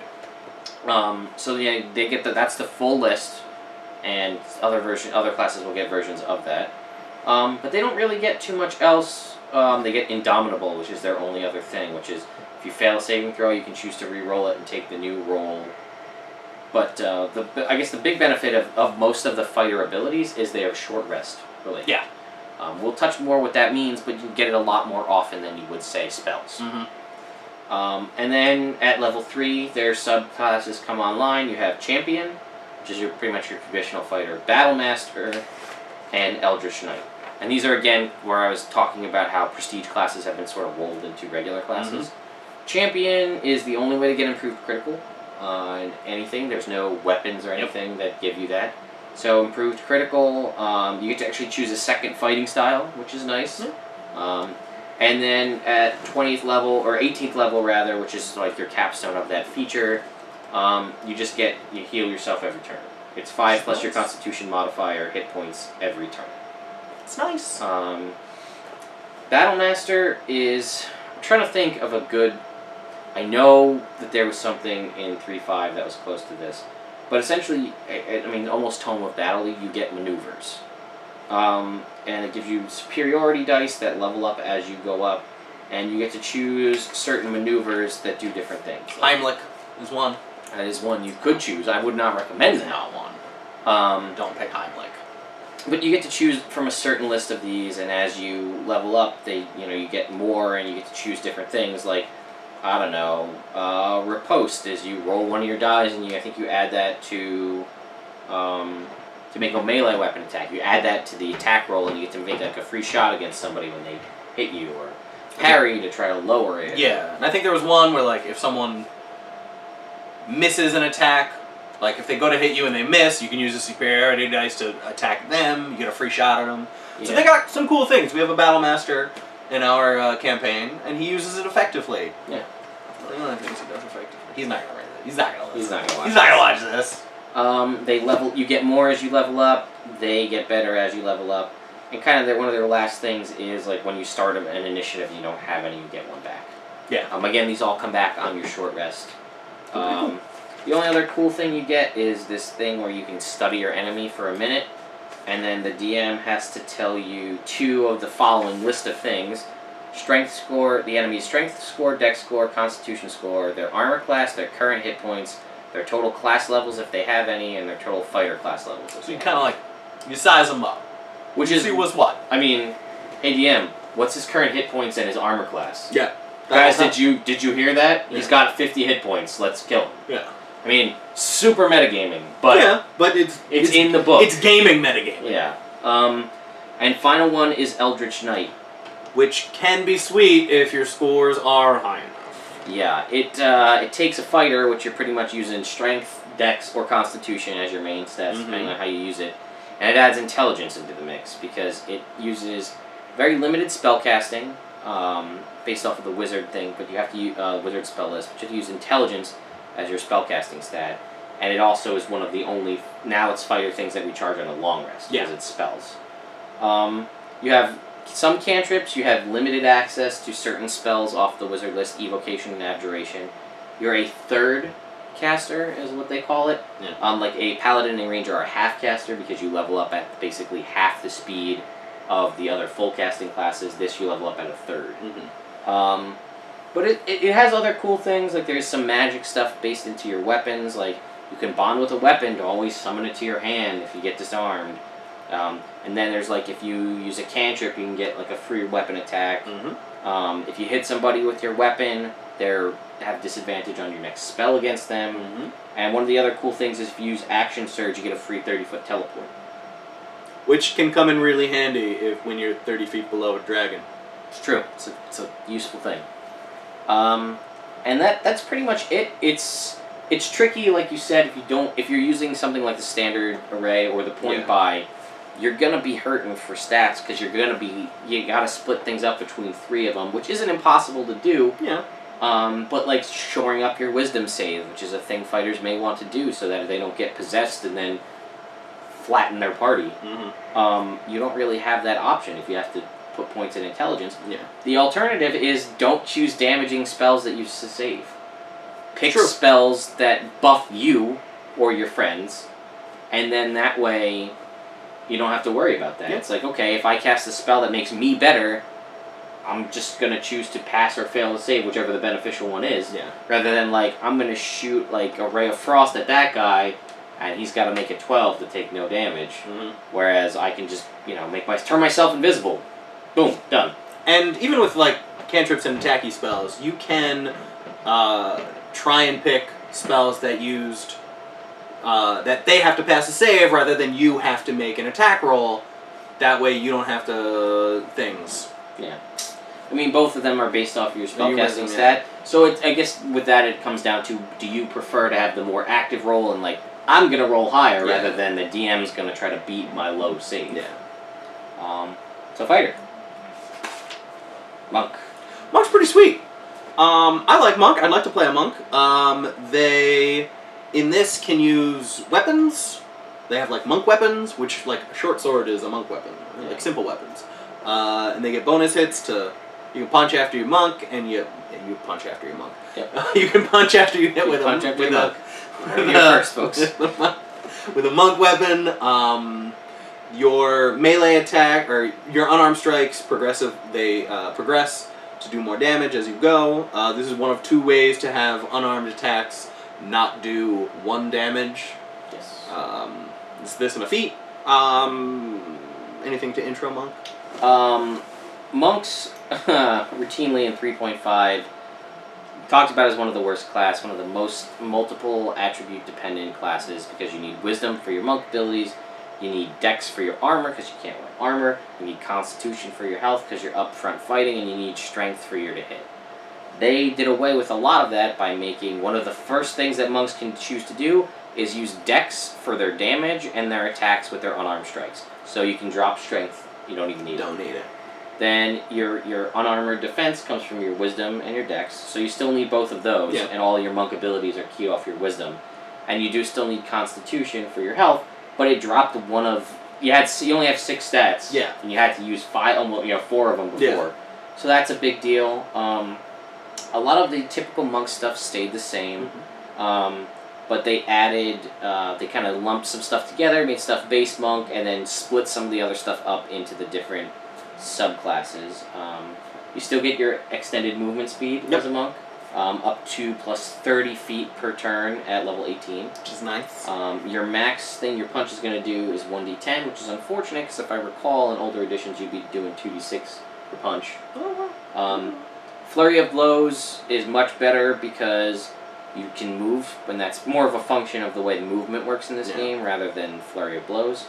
Um, so yeah, they get the, that's the full list, and other version, other classes will get versions of that. Um, but they don't really get too much else. Um, they get Indomitable, which is their only other thing, which is if you fail a saving throw, you can choose to re-roll it and take the new roll. But uh, the I guess the big benefit of, of most of the fighter abilities is they are short rest related. Yeah. Um, we'll touch more what that means, but you get it a lot more often than you would say spells. Mm-hmm. Um, and then at level three, their subclasses come online. You have Champion, which is your pretty much your traditional fighter, Battle Master, and Eldritch Knight. And these are, again, where I was talking about how prestige classes have been sort of rolled into regular classes. Mm-hmm. Champion is the only way to get improved critical on anything. There's no weapons or anything yep. that give you that. So improved critical, um, you get to actually choose a second fighting style, which is nice. Mm-hmm. um, And then at twentieth level, or eighteenth level rather, which is like your capstone of that feature, um, you just get, you heal yourself every turn. It's five plus nice. Your constitution modifier hit points every turn. It's nice. Um, Battlemaster is, I'm trying to think of a good, I know that there was something in three point five that was close to this, but essentially, I, I mean, almost Tome of Battle, you get maneuvers. Um, and it gives you superiority dice that level up as you go up, and you get to choose certain maneuvers that do different things. Like, Heimlich is one. That is one you could choose. I would not recommend that. Not one. Um, Don't pick Heimlich. But you get to choose from a certain list of these, and as you level up, they you know you get more, and you get to choose different things. Like, I don't know, uh, riposte is you roll one of your dice, and you I think you add that to. Um, To make a melee weapon attack, you add that to the attack roll, and you get to make like a free shot against somebody when they hit you, or parry to try to lower it. Yeah, and I think there was one where like if someone misses an attack, like if they go to hit you and they miss, you can use a superiority dice to attack them. You get a free shot at them. Yeah. So they got some cool things. We have a battle master in our uh, campaign, and he uses it effectively. Yeah. One of the things he does effectively. He's not gonna read it. He's not gonna listen. He's not gonna watch. He's not gonna watch this. Um, they level. You get more as you level up. They get better as you level up. And kind of their, one of their last things is like when you start an initiative, you don't have any, you get one back. Yeah. Um, again, these all come back on your short rest. Um, the only other cool thing you get is this thing where you can study your enemy for a minute, and then the D M has to tell you two of the following list of things: strength score, the enemy's strength score, dex score, constitution score, their armor class, their current hit points, their total class levels if they have any, and their total fighter class levels. So you kind of like, you size them up. Which you is... see what's what. I mean, hey D M, what's his current hit points and his armor class? Yeah. Guys, did you did you hear that? Yeah. He's got fifty hit points. Let's kill him. Yeah. I mean, super metagaming, but... Yeah, but it's... It's, it's in the book. It's gaming metagaming. Yeah. Um, and final one is Eldritch Knight. Which can be sweet if your scores are high enough. Yeah, it uh, it takes a fighter, which you're pretty much using strength, dex, or constitution as your main stats, mm-hmm. depending on how you use it. And it adds intelligence into the mix, because it uses very limited spellcasting, um, based off of the wizard thing, but you have to use uh, wizard spell list, but you have to use intelligence as your spellcasting stat. And it also is one of the only, now it's fighter things that we charge on a long rest, because yeah. it's spells. Um, you have some cantrips, you have limited access to certain spells off the wizard list, evocation and abjuration. You're a third caster, is what they call it. Yeah. Um, like a paladin and ranger are a half caster because you level up at basically half the speed of the other full casting classes. This you level up at a third. Mm-hmm. Um, But it, it, it has other cool things, like there's some magic stuff based into your weapons, like you can bond with a weapon to always summon it to your hand if you get disarmed. Um, and then there's like if you use a cantrip, you can get like a free weapon attack. Mm-hmm. Um, if you hit somebody with your weapon, they have disadvantage on your next spell against them. Mm-hmm. And one of the other cool things is if you use action surge, you get a free thirty foot teleport. Which can come in really handy if when you're thirty feet below a dragon. It's true. It's a, it's a useful thing. Um, and that that's pretty much it. It's it's tricky, like you said, if you don't if you're using something like the standard array or the point yeah. buy, you're gonna be hurting for stats because you're gonna be you gotta split things up between three of them, which isn't impossible to do. Yeah. Um, but like shoring up your wisdom save, which is a thing fighters may want to do, so that they don't get possessed and then flatten their party. Mm-hmm. Um, you don't really have that option if you have to put points in intelligence. Yeah. The alternative is don't choose damaging spells that you save. Pick True. spells that buff you or your friends, and then that way you don't have to worry about that. Yeah. It's like, okay, if I cast a spell that makes me better, I'm just going to choose to pass or fail to save, whichever the beneficial one is. Yeah. Rather than, like, I'm going to shoot, like, a Ray of Frost at that guy, and he's got to make a twelve to take no damage. Mm-hmm. Whereas I can just, you know, make my turn myself invisible. Boom, done. And even with, like, cantrips and attacky spells, you can uh, try and pick spells that used... Uh, that they have to pass a save rather than you have to make an attack roll. That way you don't have to... things. Yeah. I mean, both of them are based off your spellcasting wisdom, stat. yeah. So it, I guess with that it comes down to, do you prefer to have the more active roll and, like, I'm going to roll higher yeah. rather than the D M's going to try to beat my low save. Yeah. Um, so fighter. Monk. Monk's pretty sweet. Um, I like Monk. I'd like to play a Monk. Um, they, in this, can use weapons. They have, like, Monk weapons, which, like, a short sword is a Monk weapon. Yeah. Like, simple weapons. Uh, and they get bonus hits to... You can punch after your Monk, and you you punch after your Monk. Yep. Uh, you can punch after you hit You with a... punch after with your a, Monk. Heard it here first, folks. With a Monk weapon, um, your melee attack, or your unarmed strikes, progressive, they uh, progress to do more damage as you go. Uh, this is one of two ways to have unarmed attacks not do one damage. Yes. Um, it's this and a feat. Um, anything to intro Monk? Um, monks, routinely in three point five, talked about as one of the worst class, one of the most multiple attribute dependent classes, because you need wisdom for your monk abilities, you need dex for your armor because you can't wear armor, you need constitution for your health because you're up front fighting, and you need strength for your to hit. They did away with a lot of that by making one of the first things that monks can choose to do is use dex for their damage and their attacks with their unarmed strikes. So you can drop strength, you don't even need Don't it. need it. Then your your unarmored defense comes from your wisdom and your dex, so you still need both of those, Yeah. and all your monk abilities are key off your wisdom. And you do still need constitution for your health, but it dropped one of you had you only have six stats, Yeah. and you had to use five, almost you know four of them before, Yeah. so that's a big deal. Um, a lot of the typical monk stuff stayed the same, Mm-hmm. um, but they added uh, they kind of lumped some stuff together, made stuff base monk, and then split some of the other stuff up into the different subclasses. Um, you still get your extended movement speed Yep. as a monk, um, up to plus thirty feet per turn at level eighteen. Which is nice. Um, your max thing your punch is going to do is one d ten, which is unfortunate because if I recall in older editions you'd be doing two d six per punch. Um, Flurry of Blows is much better because you can move, and that's more of a function of the way the movement works in this Yeah. game rather than Flurry of Blows.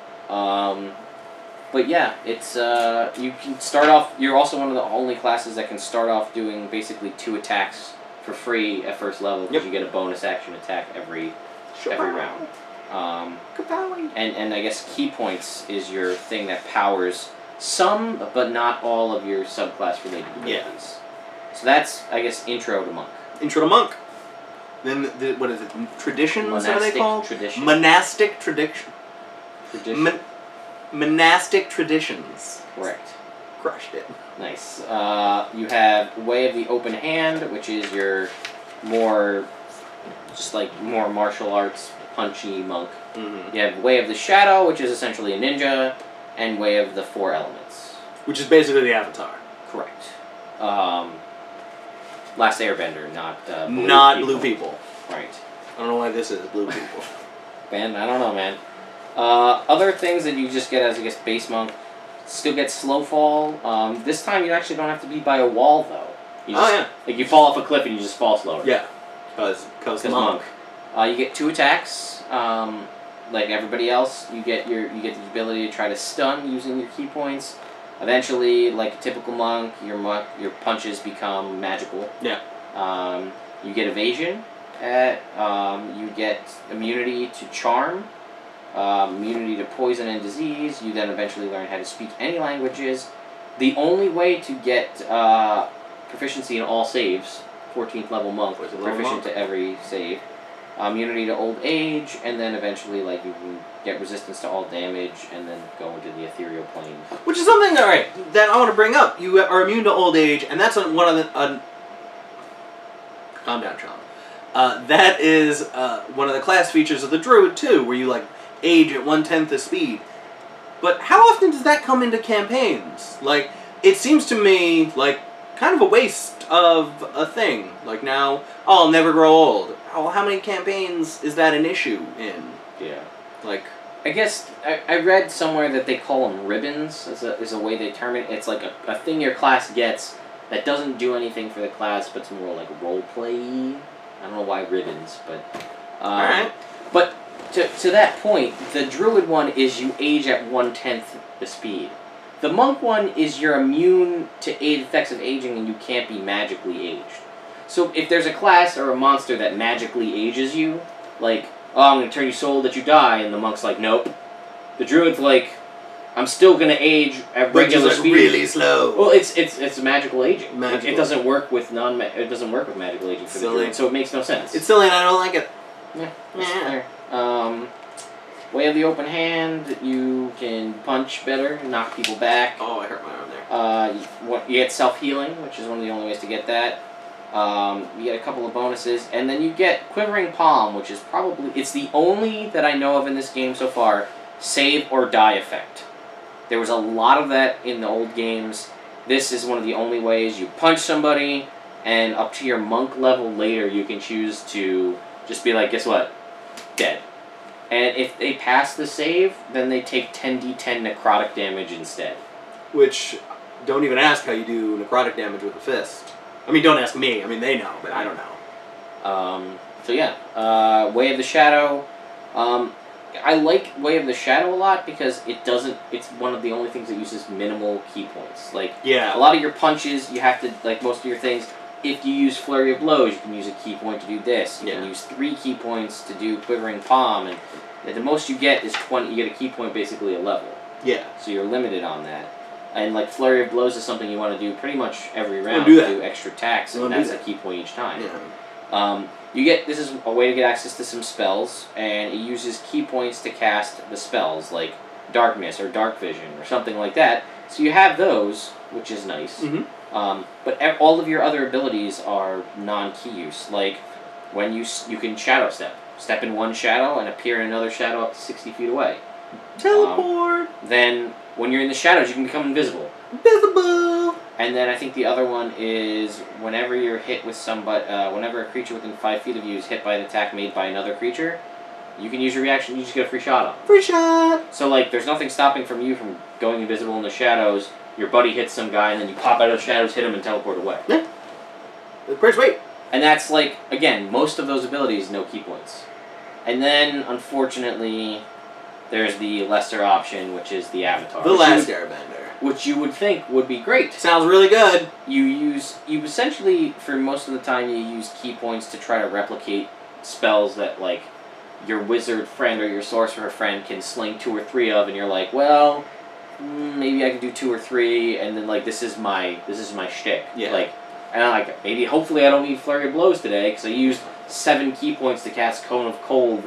Um, but yeah, it's uh, you can start off. You're also one of the only classes that can start off doing basically two attacks for free at first level because Yep. you get a bonus action attack every every round. Um, and and I guess key points is your thing that powers some but not all of your subclass related abilities. Yeah. So that's I guess intro to monk. Intro to Monk. Then, the, what is it? Traditions, what are they Monastic called? tradition. Monastic tradition. Tradition. Mon- monastic traditions. Correct. Crushed it. Nice. Uh, you have Way of the Open Hand, which is your more, just like more martial arts, punchy monk. Mm-hmm. You have Way of the Shadow, which is essentially a ninja, and Way of the Four Elements. Which is basically the Avatar. Correct. Um, Last Airbender, not uh, blue Not people. blue people. Right. I don't know why this is blue people. Man, I don't know, man. Uh, other things that you just get as, I guess, base monk, still get slow fall. Um, this time you actually don't have to be by a wall, though. You just, oh, yeah. Like, you fall off a cliff and you just fall slower. Yeah. Because monk. monk. Uh, you get two attacks. Um, like everybody else, you get your you get the ability to try to stun using your key points. Eventually, like a typical monk, your monk, your punches become magical. Yeah. Um, you get evasion. At, um, you get immunity to charm, um, immunity to poison and disease. You then eventually learn how to speak any languages. The only way to get uh, proficiency in all saves, fourteenth level monk, level proficient monk? to every save. Um, immunity to old age, and then eventually, like, you can get resistance to all damage, and then go into the ethereal plane. Which is something, all right, that I want to bring up. You are immune to old age, and that's one of the. Uh, calm down, Sean. Uh, that is uh, one of the class features of the druid too, where you like age at one tenth the speed. But how often does that come into campaigns? Like, it seems to me like kind of a waste of a thing. Like now, oh, I'll never grow old. Oh, how many campaigns is that an issue in? Yeah. Like, I guess I, I read somewhere that they call them ribbons, is a, is a way they term it. It's like a, a thing your class gets that doesn't do anything for the class, but it's more like role play. I don't know why ribbons, but um, all right. But to to that point, the druid one is you age at one tenth the speed. The monk one is you're immune to aid effects of aging, and you can't be magically aged. So if there's a class or a monster that magically ages you, like, oh, I'm gonna turn you so old that you die, and the monk's like, nope. The druid's like, I'm still gonna age at regular Which is speed. really slow. Well, it's it's it's magical aging. Magical. It, it doesn't work with non. It doesn't work with magical aging for Silly. the druid, so it makes no sense. It's silly and I don't like it. Yeah, that's Yeah. fair. Um, way of the open hand, you can punch better, knock people back. Oh, I hurt my arm there. Uh, you, what, you get self-healing, which is one of the only ways to get that. Um, you get a couple of bonuses, and then you get Quivering Palm, which is probably, it's the only that I know of in this game so far, save or die effect. There was a lot of that in the old games. This is one of the only ways you punch somebody, and up to your monk level later, you can choose to just be like, guess what? Dead. And if they pass the save, then they take ten d ten necrotic damage instead. Which, don't even ask how you do necrotic damage with a fist. I mean, don't ask me. I mean, they know, but I don't know. Um, so yeah, uh, Way of the Shadow. Um, I like Way of the Shadow a lot because it doesn't, it's one of the only things that uses minimal key points. Like, Yeah. a lot of your punches, you have to, like most of your things, if you use Flurry of Blows, you can use a key point to do this. You Yeah. can use three key points to do Quivering Palm, and the most you get is twenty, you get a key point basically a level. Yeah. So you're limited on that. And like Flurry of Blows is something you want to do pretty much every round do that. to do extra attacks, and Don't do that's a that. key point each time. Yeah. Um, you get, this is a way to get access to some spells, and it uses key points to cast the spells, like Darkness or Dark Vision or something like that. So you have those, which is nice. Mm-hmm. Um, but e all of your other abilities are non-key use. Like, when you s you can Shadow Step. Step in one shadow and appear in another shadow up to sixty feet away. Teleport! Um, then, when you're in the shadows, you can become invisible. Invisible! And then I think the other one is whenever you're hit with somebody, uh, whenever a creature within five feet of you is hit by an attack made by another creature, you can use your reaction, you just get a free shot on them. Free shot! So, like, there's nothing stopping from you from going invisible in the shadows, your buddy hits some guy, and then you pop out of the shadows, hit him, and teleport away. Yeah. Pretty sweet. And that's, like, again, most of those abilities, no key points. And then, unfortunately, there's the lesser option, which is the Avatar. The which last you would, Airbender. which you would think would be great. Sounds really good. You use, you essentially, for most of the time, you use key points to try to replicate spells that, like, your wizard friend or your sorcerer friend can sling two or three of, and you're like, well, mm, maybe I can do two or three, and then, like, this is my, this is my shtick. Yeah. Like, and I'm like, maybe, hopefully I don't need Flurry of Blows today, because I used seven key points to cast Cone of Cold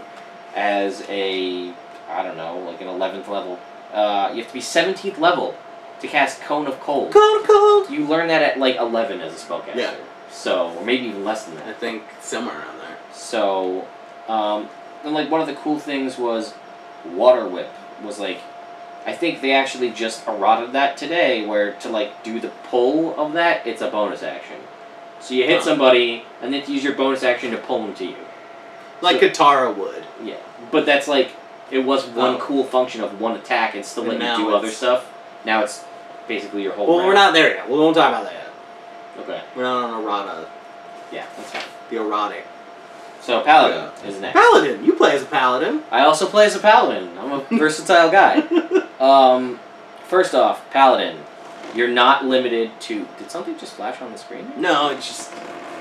as a, I don't know, like an eleventh level. Uh, you have to be seventeenth level to cast Cone of Cold. Cone of Cold! You learn that at, like, eleven as a spellcaster. Yeah. So, or maybe even less than that. I think somewhere around there. So, um, and like one of the cool things was Water Whip was like, I think they actually just errated that today, where to like do the pull of that, it's a bonus action. So you hit Huh. somebody, and then use your bonus action to pull them to you. Like so, Katara would. Yeah, but that's like it was one Oh. cool function of one attack and still And let you do now other stuff. Now it's basically your whole. Well, round. we're not there yet. We won't talk about that yet. Okay. We're not on errata. Yeah, that's fine. The erotic. So Paladin Yeah. is next. Paladin. You play as a paladin. I also play as a Paladin. I'm a versatile guy. Um, first off, Paladin. You're not limited to... Did something just flash on the screen? No, it's just...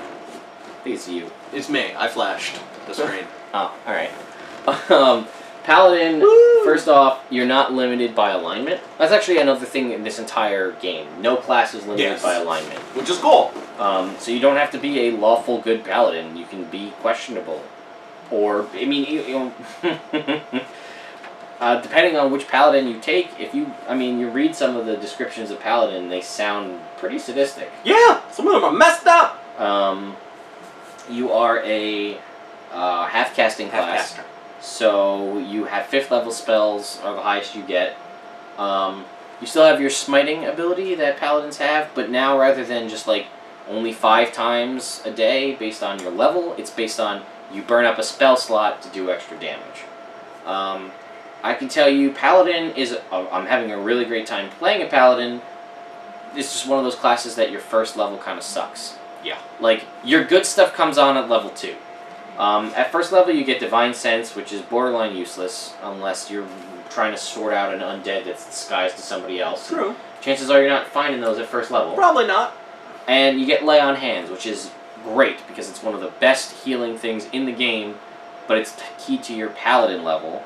I think it's you. It's me. I flashed the screen. Oh, alright. Um, Paladin, Woo! first off, you're not limited by alignment. That's actually another thing in this entire game. No class is limited Yes. by alignment. Which is cool. Um, so you don't have to be a lawful good Paladin. You can be questionable. Or, I mean, you, you know... Uh, depending on which Paladin you take, if you, I mean, you read some of the descriptions of Paladin, they sound pretty sadistic. Yeah, some of them are messed up. Um, you are a uh, half-casting class, Half-caster. so you have fifth level spells are the highest you get. Um, you still have your smiting ability that Paladins have, but now rather than just like only five times a day based on your level, it's based on you burn up a spell slot to do extra damage. Um, I can tell you, Paladin is... Uh, I'm having a really great time playing a Paladin. It's just one of those classes that your first level kind of sucks. Yeah. Like, your good stuff comes on at level two. Um, at first level, you get Divine Sense, which is borderline useless, unless you're trying to sort out an undead that's disguised as somebody else. True. Chances are you're not finding those at first level. Probably not. And you get Lay on Hands, which is great, because it's one of the best healing things in the game, but it's key to your Paladin level.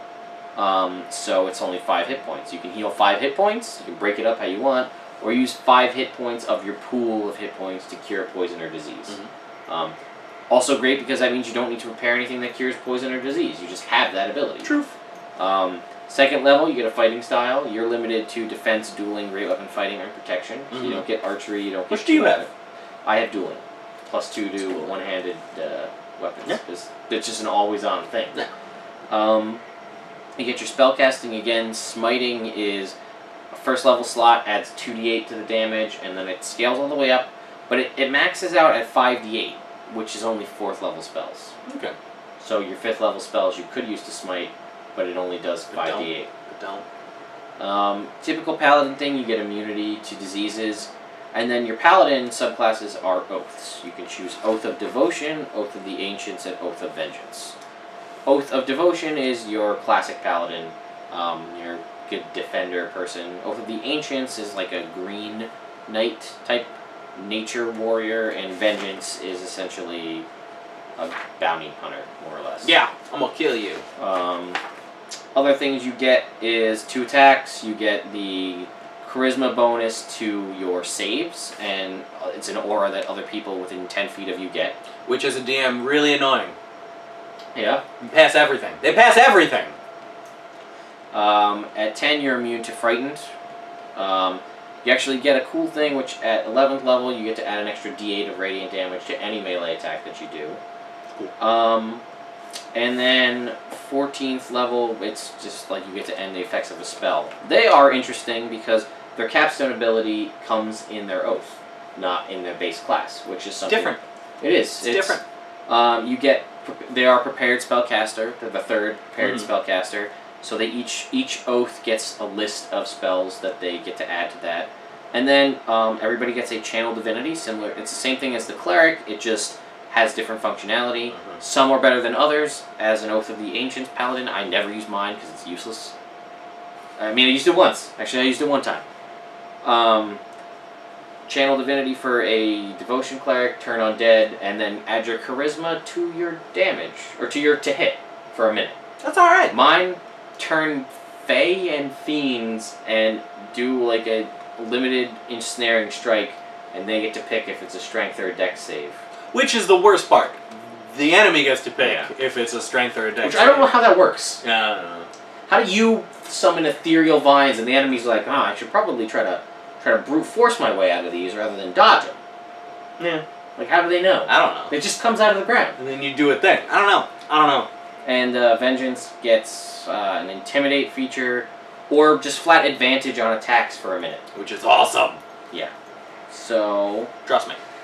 Um, so it's only five hit points. You can heal five hit points, you can break it up how you want, or use five hit points of your pool of hit points to cure poison or disease. Mm-hmm. um, also great because that means you don't need to prepare anything that cures poison or disease. You just have that ability. Truth. Um, second level, you get a fighting style. You're limited to defense, dueling, great weapon fighting, and protection. Mm-hmm. So you don't get archery, you don't get... Which do you have? I have dueling. Plus two to one-handed uh, weapons. Yeah. It's, it's just an always-on thing. Yeah. Um... You get your spellcasting again. Smiting is a first level slot, adds two d eight to the damage, and then it scales all the way up. But it, it maxes out at five d eight, which is only fourth level spells. Okay. So your fifth level spells you could use to smite, but it only does five d eight. But don't. Um, typical Paladin thing, you get immunity to diseases. And then your Paladin subclasses are oaths. You can choose Oath of Devotion, Oath of the Ancients, and Oath of Vengeance. Oath of Devotion is your classic Paladin, um, your good defender person. Oath of the Ancients is like a green knight type nature warrior, and Vengeance is essentially a bounty hunter, more or less. Yeah, I'm gonna kill you. Um, other things you get is two attacks. You get the Charisma bonus to your saves, and it's an aura that other people within ten feet of you get. Which is a D M really annoying. Yeah. You pass everything. They pass everything! Um, at ten, you're immune to Frightened. Um, you actually get a cool thing, which at eleventh level, you get to add an extra d eight of radiant damage to any melee attack that you do. Cool. Um, and then fourteenth level, it's just like you get to end the effects of a spell. They are interesting because their capstone ability comes in their oath, not in their base class, which is something... Different. It is. It's, it's different. Um, you get... They are prepared spellcaster. They're the third prepared mm-hmm. spellcaster. So they each each oath gets a list of spells that they get to add to that. And then um, everybody gets a channel divinity. Similar. It's the same thing as the cleric. It just has different functionality. Mm-hmm. Some are better than others. As an Oath of the Ancient Paladin, I never use mine because it's useless. I mean, I used it once. Actually, I used it one time. Um, Channel Divinity for a Devotion Cleric, turn on dead, and then add your Charisma to your damage, or to your to hit for a minute. That's alright. Mine turn Fae and Fiends and do like a limited ensnaring strike, and they get to pick if it's a strength or a dex save. Which is the worst part. The enemy gets to pick yeah. if it's a strength or a dex Which save. I don't know how that works. Yeah, I don't know. How do you summon ethereal vines and the enemy's like, ah, oh, I should probably try to try to brute force my way out of these rather than dodge them? Yeah. Like, how do they know? I don't know. It just comes out of the ground. And then you do a thing. I don't know. I don't know. And uh, Vengeance gets uh, an Intimidate feature, or just flat advantage on attacks for a minute. Which is awesome. Yeah. So... Trust me.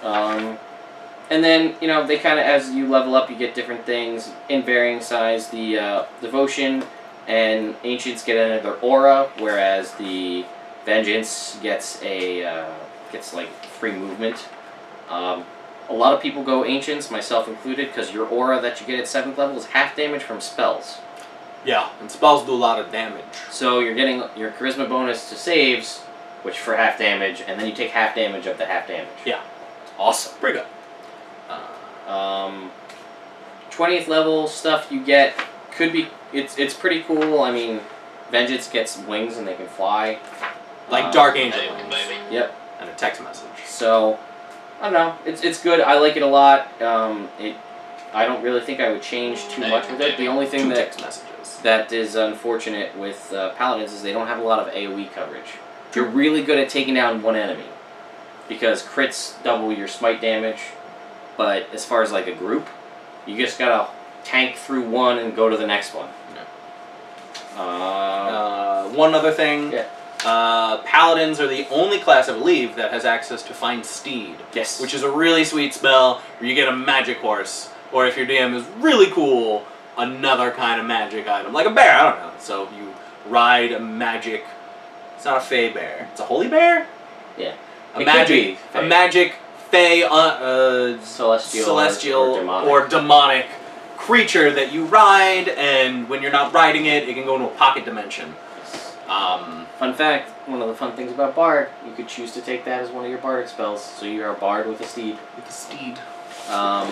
Um, and then, you know, they kind of, as you level up, you get different things in varying size. The uh, Devotion and Ancients get another aura, whereas the Vengeance gets a, uh, gets like free movement. Um, a lot of people go Ancients, myself included, because your aura that you get at seventh level is half damage from spells. Yeah, and spells do a lot of damage. So you're getting your charisma bonus to saves, which for half damage, and then you take half damage of the half damage. Yeah. It's awesome. Pretty good. Uh, um, twentieth level stuff you get could be, it's it's pretty cool. I mean, Vengeance gets wings and they can fly. Like um, Dark Angel wings. Yep. And a text message. So, I don't know. It's, it's good. I like it a lot. Um, it, I don't really think I would change too much with it. The only thing Two that... text messages. That is unfortunate with uh, Paladins is they don't have a lot of AoE coverage. You're really good at taking down one enemy because crits double your smite damage, but as far as like a group, you just gotta tank through one and go to the next one. Yeah. Uh, Uh, one other thing. Yeah. Uh, Paladins are the only class, I believe, that has access to Find Steed. Yes. Which is a really sweet spell where you get a magic horse, or if your D M is really cool, another kind of magic item, like a bear. I don't know. So you ride a magic. It's not a fey bear. It's a holy bear. Yeah. A It magic. could be A magic fey. Uh, uh, Celestial, celestial or, or demonic. or demonic creature that you ride, and when you're not riding it, it can go into a pocket dimension. Um, Fun fact, one of the fun things about Bard, you could choose to take that as one of your Bardic spells, so you're a Bard with a steed. with a steed. Um,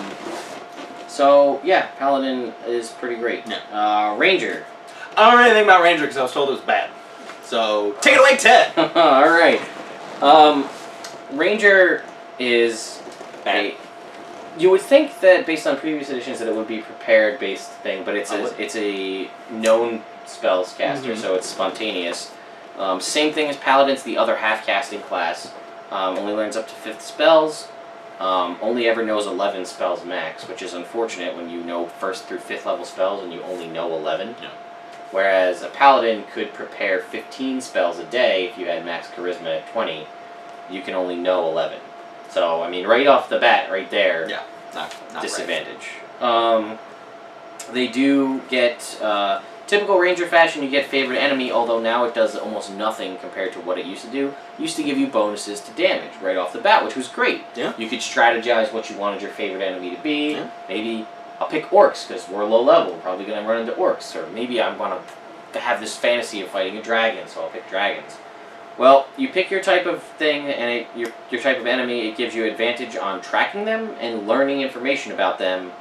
so, yeah, Paladin is pretty great. Yeah. Uh, Ranger. I don't know anything about Ranger because I was told it was bad. So, take it away, Ted! Alright. Um, Ranger is a... You would think that, based on previous editions, that it would be prepared-based thing, but it's I a, would. it's a known spells caster, Mhm. so it's spontaneous. Um, same thing as Paladin's, the other half-casting class. Um, only learns up to fifth spells. Um, only ever knows eleven spells max, which is unfortunate when you know first through fifth level spells and you only know eleven. Yeah. Whereas a Paladin could prepare fifteen spells a day if you had max charisma at twenty. You can only know eleven. So, I mean, right off the bat, right there, Yeah, not, not disadvantage. Um, they do get, uh, typical Ranger fashion, you get favorite enemy, although now it does almost nothing compared to what it used to do. It used to give you bonuses to damage right off the bat, which was great. Yeah. You could strategize what you wanted your favorite enemy to be. Yeah. Maybe I'll pick orcs because we're low level. We're probably going to run into orcs. Or maybe I want to have this fantasy of fighting a dragon, so I'll pick dragons. Well, you pick your type of thing and it, your, your type of enemy, it gives you advantage on tracking them and learning information about them,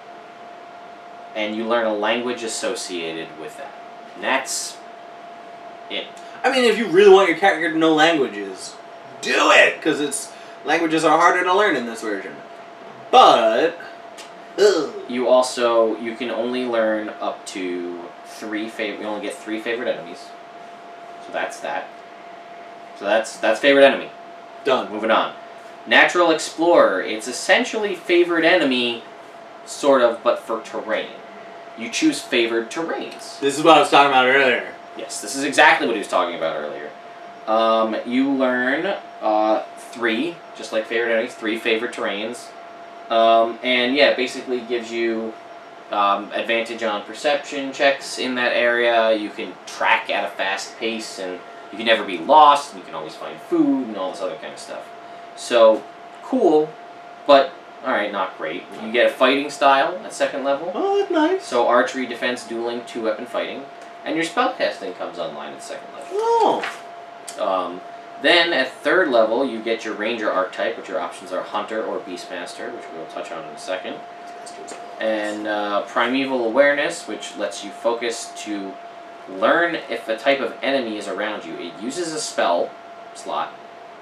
and you learn a language associated with that. And that's it. I mean, if you really want your character to know languages, do it! Because it's languages are harder to learn in this version. But... Ugh. You also, you can only learn up to three favorite, you only get three favorite enemies. So that's that. So that's that's favorite enemy. Done. Moving on. Natural Explorer. It's essentially favorite enemy, sort of, but for terrain. You choose favored terrains. This is what I was talking about earlier. Yes, this is exactly what he was talking about earlier. Um, you learn uh, three, just like favorite enemies, three favorite terrains. Um, and yeah, it basically gives you um, advantage on perception checks in that area. You can track at a fast pace, and you can never be lost. And you can always find food and all this other kind of stuff. So, cool, but alright, not great. You get a fighting style at second level. Oh, that's nice. So archery, defense, dueling, two-weapon fighting. And your spellcasting comes online at second level. Oh. Um, then at third level, you get your ranger archetype, which your options are hunter or beastmaster, which we'll touch on in a second. And uh, primeval awareness, which lets you focus to learn if a type of enemy is around you. It uses a spell slot.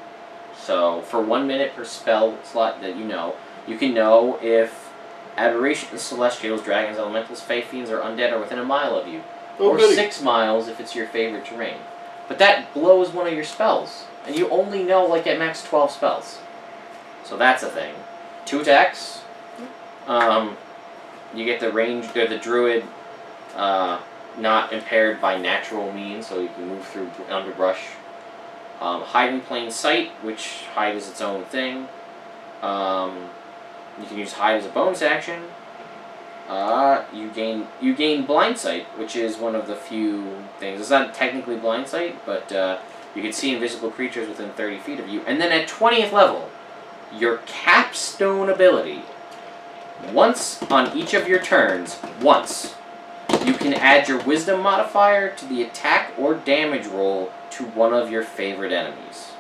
So for one minute per spell slot that you know, you can know if aberrations, celestials, dragons, elementals, fey, fiends, or undead are within a mile of you. Oh, or goody. six miles if it's your favorite terrain. But that blows one of your spells. And you only know, like, at max twelve spells. So that's a thing. Two attacks. Um, you get the range, or the druid, uh, not impaired by natural means, so you can move through underbrush. Um, hide in plain sight, which hide is its own thing. Um, you can use hide as a bonus action. Uh, you gain you gain blind sight, which is one of the few things. It's not technically blind sight, but uh, you can see invisible creatures within thirty feet of you. And then at twentieth level, your capstone ability. Once on each of your turns, once, you can add your wisdom modifier to the attack or damage roll to one of your favorite enemies.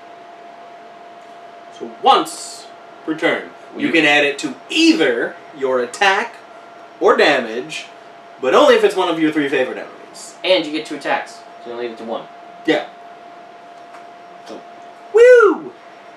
So once per turn, you, you can add it to either your attack or damage, but only if it's one of your three favorite enemies. And you get two attacks, so you leave it to one. Yeah. So, woo!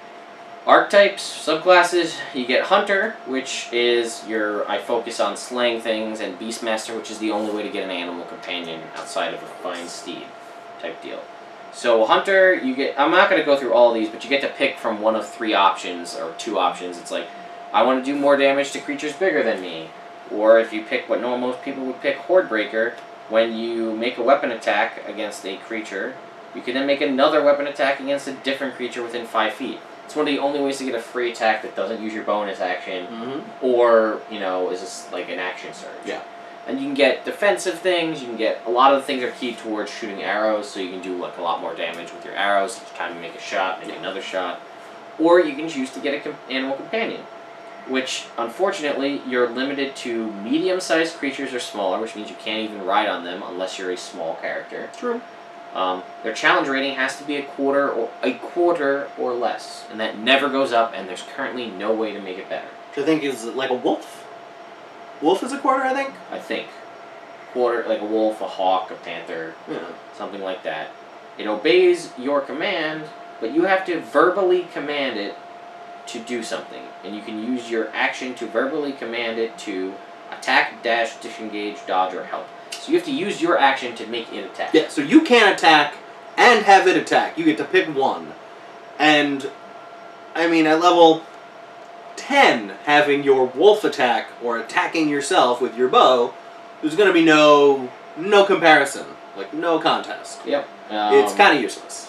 Archetypes, subclasses, you get Hunter, which is your, I focus on slaying things, and Beastmaster, which is the only way to get an animal companion outside of a fine steed type deal. So Hunter, you get, I'm not going to go through all these, but you get to pick from one of three options, or two options. It's like, I want to do more damage to creatures bigger than me. Or if you pick what normal most people would pick, Hordebreaker, when you make a weapon attack against a creature, you can then make another weapon attack against a different creature within five feet. It's one of the only ways to get a free attack that doesn't use your bonus action, mm-hmm. or, you know, is just like an action surge. Yeah. And you can get defensive things, you can get, a lot of the things are keyed towards shooting arrows, so you can do like a lot more damage with your arrows each time you make a shot, make another shot. Or you can choose to get an com animal companion, which, unfortunately, you're limited to medium-sized creatures or smaller, which means you can't even ride on them unless you're a small character. True. Um, their challenge rating has to be a quarter or a quarter or less, and that never goes up, and there's currently no way to make it better. Which I think is like a wolf. Wolf is a quarter, I think? I think. Quarter, like a wolf, a hawk, a panther, Yeah. something like that. It obeys your command, but you have to verbally command it to do something. And you can use your action to verbally command it to attack, dash, disengage, dodge, or help. So you have to use your action to make it attack. Yeah, so you can't attack and have it attack. You get to pick one. And, I mean, at level ten, having your wolf attack or attacking yourself with your bow, there's going to be no no comparison. Like, no contest. Yep. Um, it's kind of useless.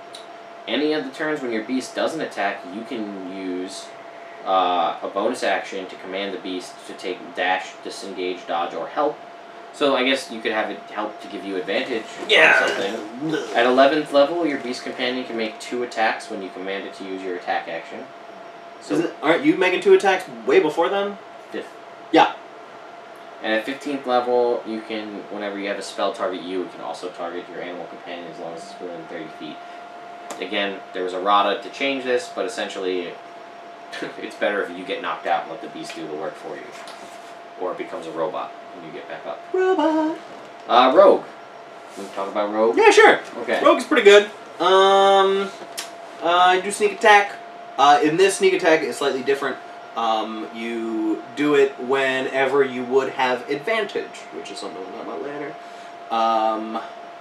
Any of the turns when your beast doesn't attack, you can use uh, a bonus action to command the beast to take dash, disengage, dodge, or help. So I guess you could have it help to give you advantage Yeah. on something. At eleventh level, your beast companion can make two attacks when you command it to use your attack action. So Isn't, aren't you making two attacks way before then? fifth. Yeah. And at fifteenth level, you can, whenever you have a spell target you, you can also target your animal companion as long as it's within thirty feet. Again, there was a rata to change this, but essentially, it's better if you get knocked out and let the beast do the work for you. Or it becomes a robot when you get back up. Robot. Uh, Rogue. Can we talk about Rogue? Yeah, sure. Okay. Rogue's pretty good. Um, uh, you do sneak attack. Uh, in this sneak attack, it's slightly different. Um, you do it whenever you would have advantage, which is something we'll talk about later. Um,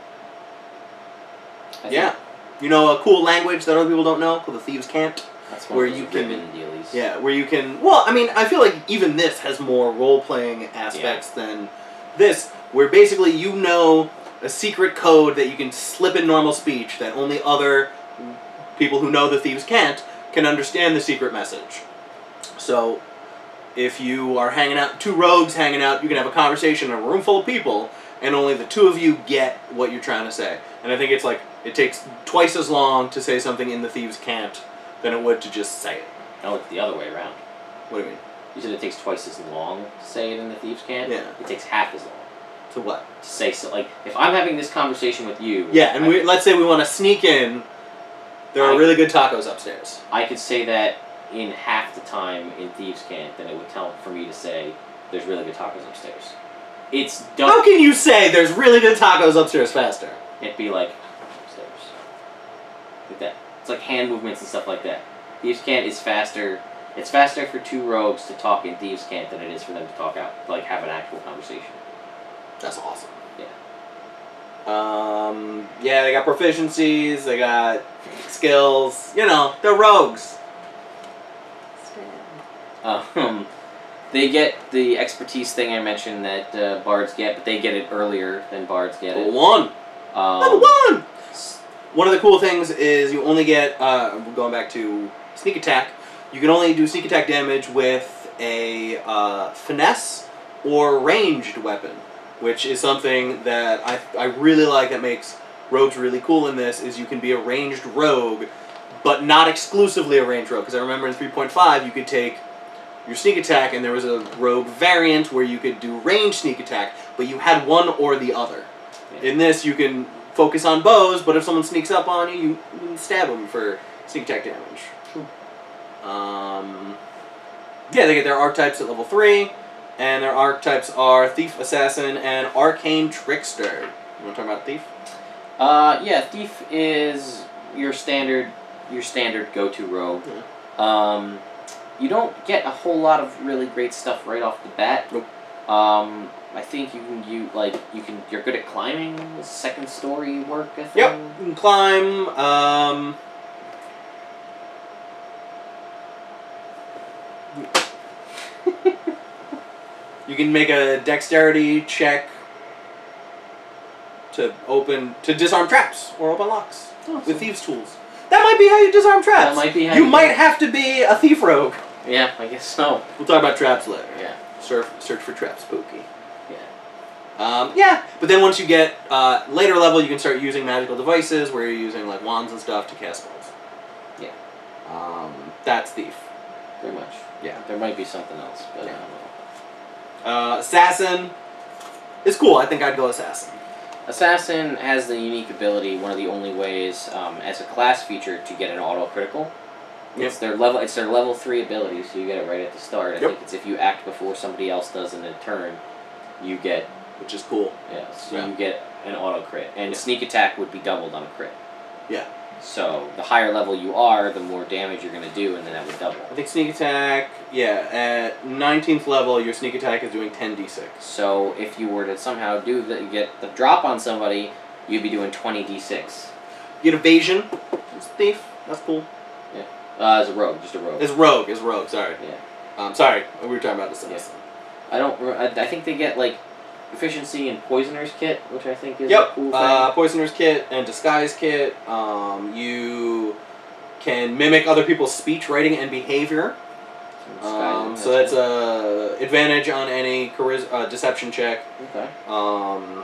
yeah. You know a cool language that other people don't know called the Thieves' Cant? That's one where of those you can, ribbon dealies. Yeah, where you can... Well, I mean, I feel like even this has more role-playing aspects yeah. than this, where basically you know a secret code that you can slip in normal speech that only other people who know the Thieves' Cant can understand the secret message. So, if you are hanging out, two rogues hanging out, you can have a conversation in a room full of people, and only the two of you get what you're trying to say. And I think it's like, it takes twice as long to say something in the Thieves' Cant than it would to just say it. No, it's the other way around. What do you mean? You said it takes twice as long to say it in the Thieves' Cant? Yeah. It takes half as long. To what? To say so, like, if I'm having this conversation with you... Yeah, and I, we let's say we want to sneak in, there are I, really good tacos upstairs. I could say that in half the time in Thieves' Cant than it would tell for me to say, there's really good tacos upstairs. It's done... How can you say there's really good tacos upstairs faster? It'd be like, upstairs. Like that. It's like hand movements and stuff like that. Thieves' Cant is faster. It's faster for two rogues to talk in Thieves' Cant than it is for them to talk out, to like have an actual conversation. That's awesome. Yeah. Um, yeah, they got proficiencies, they got skills, you know, they're rogues. Um, they get the expertise thing I mentioned that uh, bards get, but they get it earlier than bards get it. One! Um, Level one! One of the cool things is you only get, uh, going back to sneak attack, you can only do sneak attack damage with a uh, finesse or ranged weapon, which is something that I, I really like that makes rogues really cool in this, is you can be a ranged rogue, but not exclusively a ranged rogue, because I remember in three point five you could take your sneak attack and there was a rogue variant where you could do ranged sneak attack, but you had one or the other. Yeah. In this you can focus on bows, but if someone sneaks up on you, you, you can stab them for sneak attack damage. Hmm. Um, yeah, they get their archetypes at level three, and their archetypes are Thief, Assassin, and Arcane Trickster. You want to talk about Thief? Uh, yeah, Thief is your standard, your standard go-to rogue. Yeah. Um, you don't get a whole lot of really great stuff right off the bat. Nope. Um, I think you can you like you can you're good at climbing. Second story work, I think. Yep, you can climb. Um, you can make a dexterity check to open to disarm traps or open locks oh, with thieves' tools. That might be how you disarm traps. That might be how you, you might have to be a thief rogue. Yeah, I guess so. We'll talk about traps later. Yeah. Search, search for trap spooky. Yeah. Um, yeah, but then once you get uh, later level, you can start using magical devices where you're using like wands and stuff to cast spells. Yeah. Um, that's thief. Pretty much. Yeah. There might be something else, but yeah. I don't know. Uh, assassin is cool. I think I'd go assassin. Assassin has the unique ability, one of the only ways um, as a class feature to get an auto critical. Yep. It's their level. It's their level three ability, so you get it right at the start. I yep. think it's if you act before somebody else does in a turn, you get, which is cool. Yeah, so yeah. you get an auto crit, and yeah. sneak attack would be doubled on a crit. Yeah. So the higher level you are, the more damage you're going to do, and then that would double. I think sneak attack. Yeah, at nineteenth level, your sneak attack is doing ten d six. So if you were to somehow do the, get the drop on somebody, you'd be doing twenty d six. You get evasion. It's thief. That's cool. Yeah. Uh, as a rogue, just a rogue. As rogue, as rogue. Sorry. Yeah. Um, sorry, we were talking about this. Yeah. I don't. I, I think they get like efficiency and poisoner's kit, which I think is yep. a cool thing. Uh, poisoner's kit and disguise kit. Um, you can mimic other people's speech, writing, and behavior. Um, so that's a uh, advantage on any chariz uh, deception check. Okay. Um,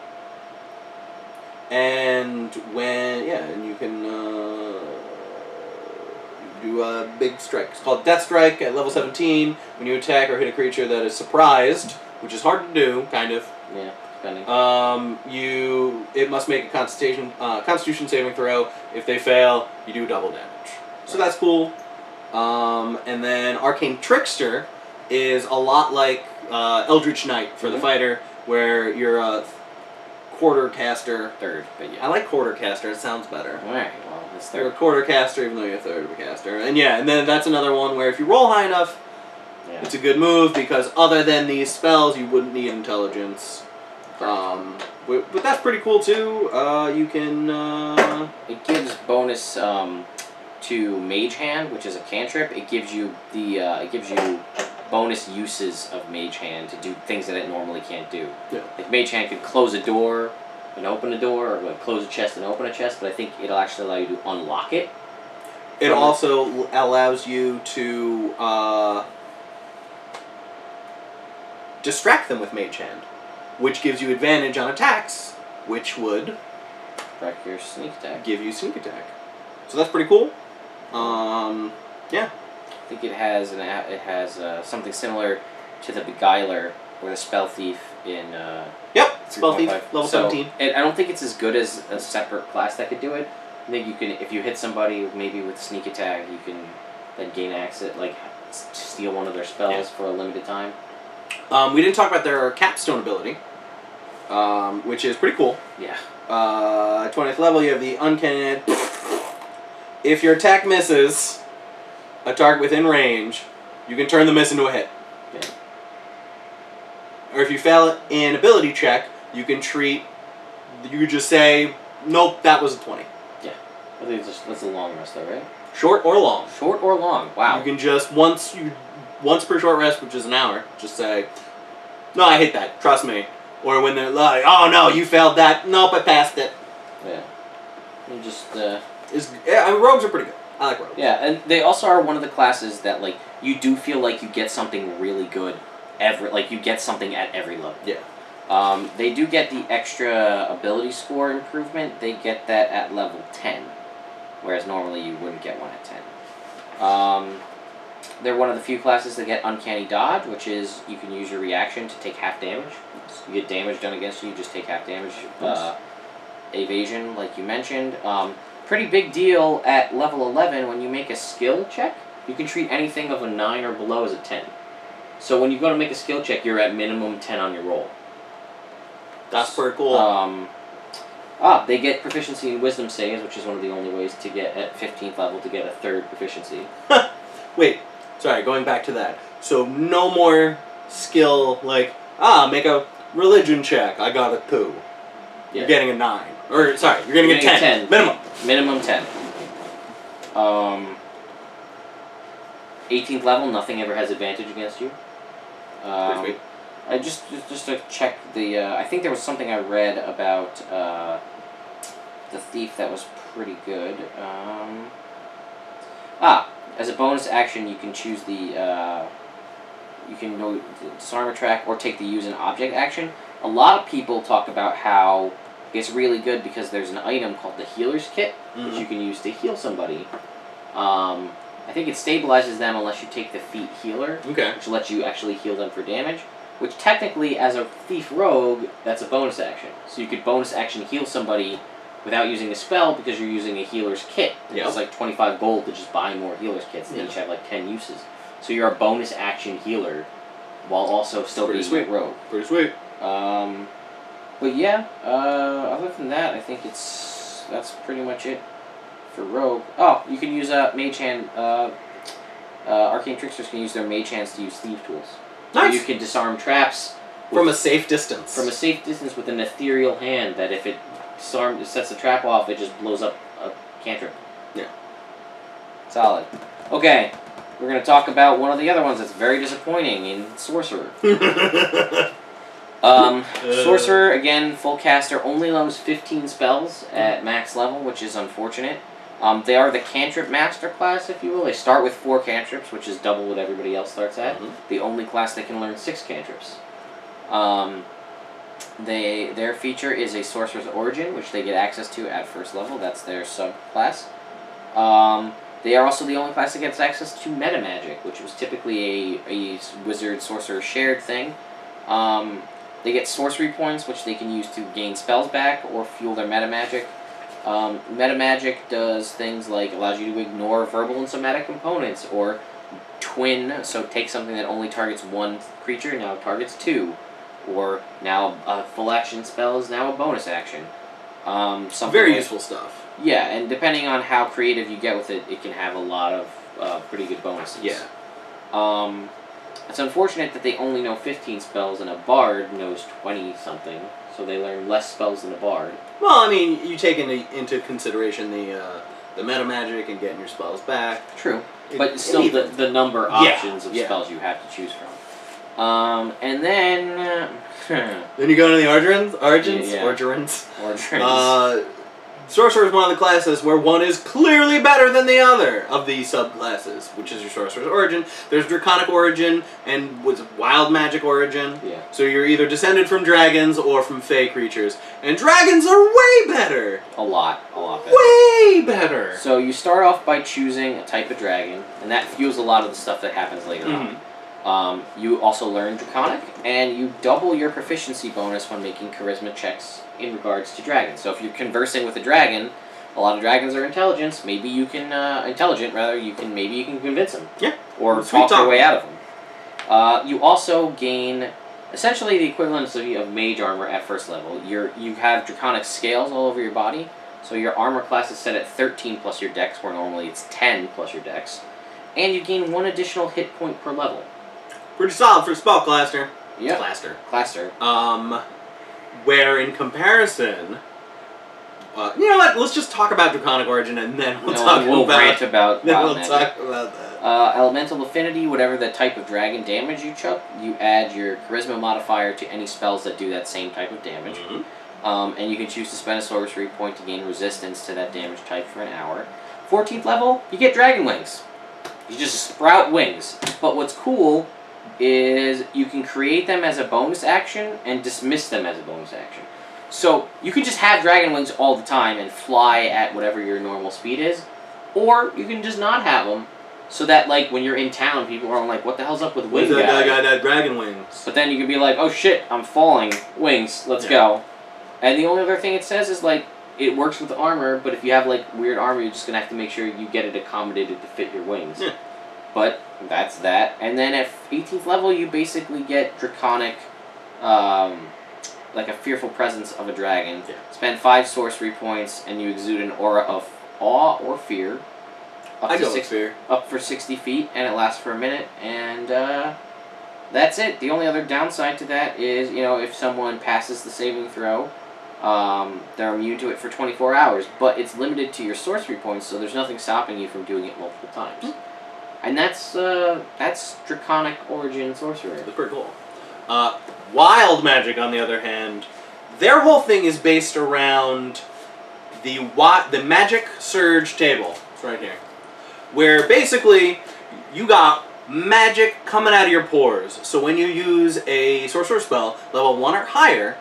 and when yeah, and you can uh, do a big strike. It's called Death Strike at level seventeen. When you attack or hit a creature that is surprised, which is hard to do, kind of. Yeah, depending. Um, you it must make a Constitution uh, Constitution saving throw. If they fail, you do double damage. So that's cool. Um, and then Arcane Trickster is a lot like uh, Eldritch Knight for mm-hmm. the fighter, where you're a quarter caster. Third, but yeah. I like quarter caster. It sounds better. All right, well, it's third. You're a quarter caster, even though you're a third of a caster. And yeah, and then that's another one where if you roll high enough, yeah. it's a good move because other than these spells, you wouldn't need intelligence. Um, but, but that's pretty cool too. Uh, you can. Uh, it gives bonus. Um, to Mage Hand, which is a cantrip. It gives you the uh, it gives you bonus uses of Mage Hand to do things that it normally can't do. Yeah. Like Mage Hand could close a door and open a door, or like close a chest and open a chest, but I think it'll actually allow you to unlock it. It also it. allows you to uh, distract them with Mage Hand, which gives you advantage on attacks, which would Track your sneak attack. Give you sneak attack. So that's pretty cool. Um, yeah. I think it has an it has uh, something similar to the Beguiler or the Spell Thief in. Uh, yep, Spell Thief, level so seventeen. It, I don't think it's as good as a separate class that could do it. I think you can, if you hit somebody maybe with sneak attack, you can then gain access, like steal one of their spells yeah. for a limited time. Um, we didn't talk about their capstone ability, um, which is pretty cool. Yeah. Uh, twentieth level, you have the Uncanny. If your attack misses a target within range, you can turn the miss into a hit. Yeah. Or if you fail an ability check, you can treat. You just say, "Nope, that was a twenty." Yeah, I think it's just, that's a long rest, though, right? Short or long. Short or long. Wow. You can just once you once per short rest, which is an hour, just say, "No, I hit that. Trust me." Or when they're like, "Oh no, you failed that." Nope, I passed it. Yeah. You just. Uh, Is yeah, I mean, rogues are pretty good. I like rogues. Yeah, and they also are one of the classes that, like, you do feel like you get something really good every, like, you get something at every level. Yeah. Um, they do get the extra ability score improvement. They get that at level ten, whereas normally you wouldn't get one at ten. Um, they're one of the few classes that get Uncanny Dodge, which is you can use your reaction to take half damage. You get damage done against you, you just take half damage. Uh, evasion, like you mentioned. Um, pretty big deal at level eleven when you make a skill check. You can treat anything of a nine or below as a ten. So when you go to make a skill check, you're at minimum ten on your roll. That's pretty cool. Um, ah, they get proficiency in wisdom saves, which is one of the only ways to get at fifteenth level to get a third proficiency. Wait, sorry, going back to that. So no more skill like, ah, make a religion check. I got a two. Yeah. You're getting a nine. Or, sorry, you're getting, you're getting a ten. ten. Minimum. Minimum ten. Um, eighteenth level, nothing ever has advantage against you. Um, Pretty sweet. I just, just just to check the. Uh, I think there was something I read about uh, the thief that was pretty good. Um, ah, as a bonus action, you can choose the. Uh, you can go disarm a track or take the use an object action. A lot of people talk about how it's really good because there's an item called the Healer's Kit, mm-hmm. which you can use to heal somebody. Um, I think it stabilizes them unless you take the Feat Healer, okay. which lets you actually heal them for damage. Which technically, as a thief rogue, that's a bonus action. So you could bonus action heal somebody without using a spell because you're using a healer's kit. Yep. It's like twenty-five gold to just buy more healer's kits. They yeah. each have like ten uses. So you're a bonus action healer while also still Pretty being sweet. a rogue. Pretty sweet. Um, but yeah, uh, other than that, I think it's that's pretty much it for rogue. Oh, you can use a uh, mage hand. Uh, uh, arcane tricksters can use their mage hands to use thief tools. Nice. You can disarm traps with, from a safe distance. From a safe distance with an ethereal hand that if it disarm, it sets the trap off, it just blows up a cantrip. Yeah. Solid. Okay, we're going to talk about one of the other ones that's very disappointing in Sorcerer. um, uh. Sorcerer, again, full caster, only knows fifteen spells at max level, which is unfortunate. Um, they are the cantrip master class, if you will. They start with four cantrips, which is double what everybody else starts at. Mm-hmm. The only class that can learn six cantrips. Um, they their feature is a Sorcerer's Origin, which they get access to at first level. That's their subclass. Um, they are also the only class that gets access to meta magic, which was typically a, a wizard sorcerer shared thing. Um, they get sorcery points, which they can use to gain spells back or fuel their meta magic. Um, meta magic does things like allows you to ignore verbal and somatic components, or twin, so take something that only targets one creature, now targets two, or now a full action spell is now a bonus action. Um, Very like, useful stuff. Yeah, and depending on how creative you get with it, it can have a lot of uh, pretty good bonuses. Yeah. Um, it's unfortunate that they only know fifteen spells and a bard knows twenty something. So they learn less spells than a bard. Well, I mean, you take into, into consideration the uh, the meta magic and getting your spells back. True, it, but still the, the number options yeah, of yeah. spells you have to choose from. Um, and then... Uh, then you go to the Origins? Origins? Yeah, yeah. Origins. Origins. Uh, Sorcerer is one of the classes where one is clearly better than the other of the subclasses, which is your Sorcerer's Origin. There's Draconic Origin and what's it, Wild Magic Origin. Yeah. So you're either descended from dragons or from fey creatures. And dragons are way better! A lot. A lot better. Way better! So you start off by choosing a type of dragon, and that fuels a lot of the stuff that happens later mm-hmm. on. Um, you also learn Draconic, and you double your proficiency bonus when making charisma checks in regards to dragons. So if you're conversing with a dragon, a lot of dragons are intelligence. Maybe you can uh, intelligent rather. You can maybe you can convince them. Yeah. Or talk your way out of them. Uh, you also gain essentially the equivalent of, of mage armor at first level. You're you have Draconic scales all over your body, so your armor class is set at thirteen plus your dex, where normally it's ten plus your dex, and you gain one additional hit point per level. Pretty solid for spellcaster. Yeah. Claster. Claster. Um, where in comparison, uh, you know what? Let's just talk about Draconic Origin and then we'll no, talk we'll about. Rant about. Then we'll magic. talk about that. Uh, elemental affinity, whatever the type of dragon damage you chuck, you add your charisma modifier to any spells that do that same type of damage. Mm-hmm. Um, and you can choose to spend a sorcery point to gain resistance to that damage type for an hour. fourteenth level, you get dragon wings. You just sprout wings. But what's cool is you can create them as a bonus action and dismiss them as a bonus action. So you can just have dragon wings all the time and fly at whatever your normal speed is, or you can just not have them, so that like when you're in town, people are like, "What the hell's up with wing that guy?" guy got that dragon wings. But then you can be like, "Oh shit, I'm falling. Wings. Let's yeah. go." And the only other thing it says is like it works with armor, but if you have like weird armor, you're just gonna have to make sure you get it accommodated to fit your wings. Yeah. But that's that. And then at eighteenth level, you basically get draconic, um, like a fearful presence of a dragon. Yeah. Spend five sorcery points, and you exude an aura of awe or fear. Up I to go six, with fear. Up for sixty feet, and it lasts for a minute, and uh, that's it. The only other downside to that is, you know, if someone passes the saving throw, um, they're immune to it for twenty-four hours, but it's limited to your sorcery points, so there's nothing stopping you from doing it multiple times. Mm-hmm. And that's uh, that's Draconic Origin Sorcerer. That's pretty cool. Uh, Wild Magic, on the other hand, their whole thing is based around the wa the Magic Surge table. It's right here. Where basically, you got magic coming out of your pores. So when you use a sorcerer spell, level one or higher,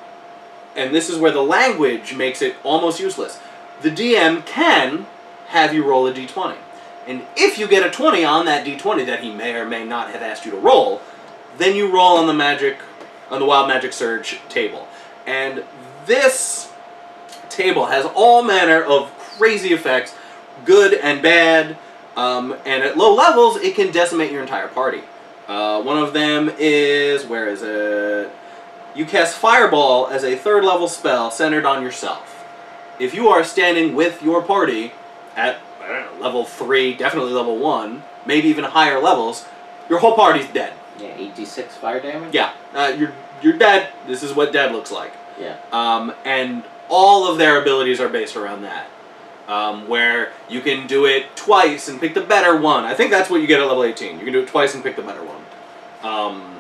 and this is where the language makes it almost useless, the D M can have you roll a d twenty. And if you get a twenty on that d twenty that he may or may not have asked you to roll, then you roll on the magic, on the Wild Magic Surge table. And this table has all manner of crazy effects, good and bad, um, and at low levels it can decimate your entire party. Uh, one of them is, where is it? You cast Fireball as a third level spell centered on yourself. If you are standing with your party at, I don't know, level three, definitely level one, maybe even higher levels, your whole party's dead. Yeah, eight d six fire damage? Yeah, uh, you're, you're dead. This is what dead looks like. Yeah. Um, and all of their abilities are based around that. Um, where you can do it twice and pick the better one. I think that's what you get at level eighteen. You can do it twice and pick the better one. Um,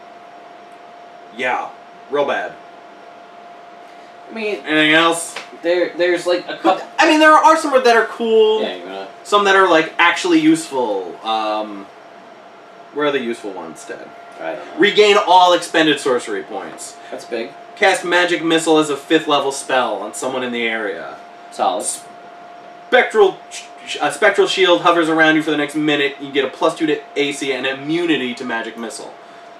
yeah, real bad. I mean, anything else? There, there's like a couple. I mean, there are some that are cool. Yeah, you're gonna... Some that are like actually useful. Um, where are the useful ones, Ted? I don't know. Regain all expended sorcery points. That's big. Cast Magic Missile as a fifth level spell on someone in the area. Solid. Spectral, a spectral shield hovers around you for the next minute. You get a plus two to A C and immunity to magic missile.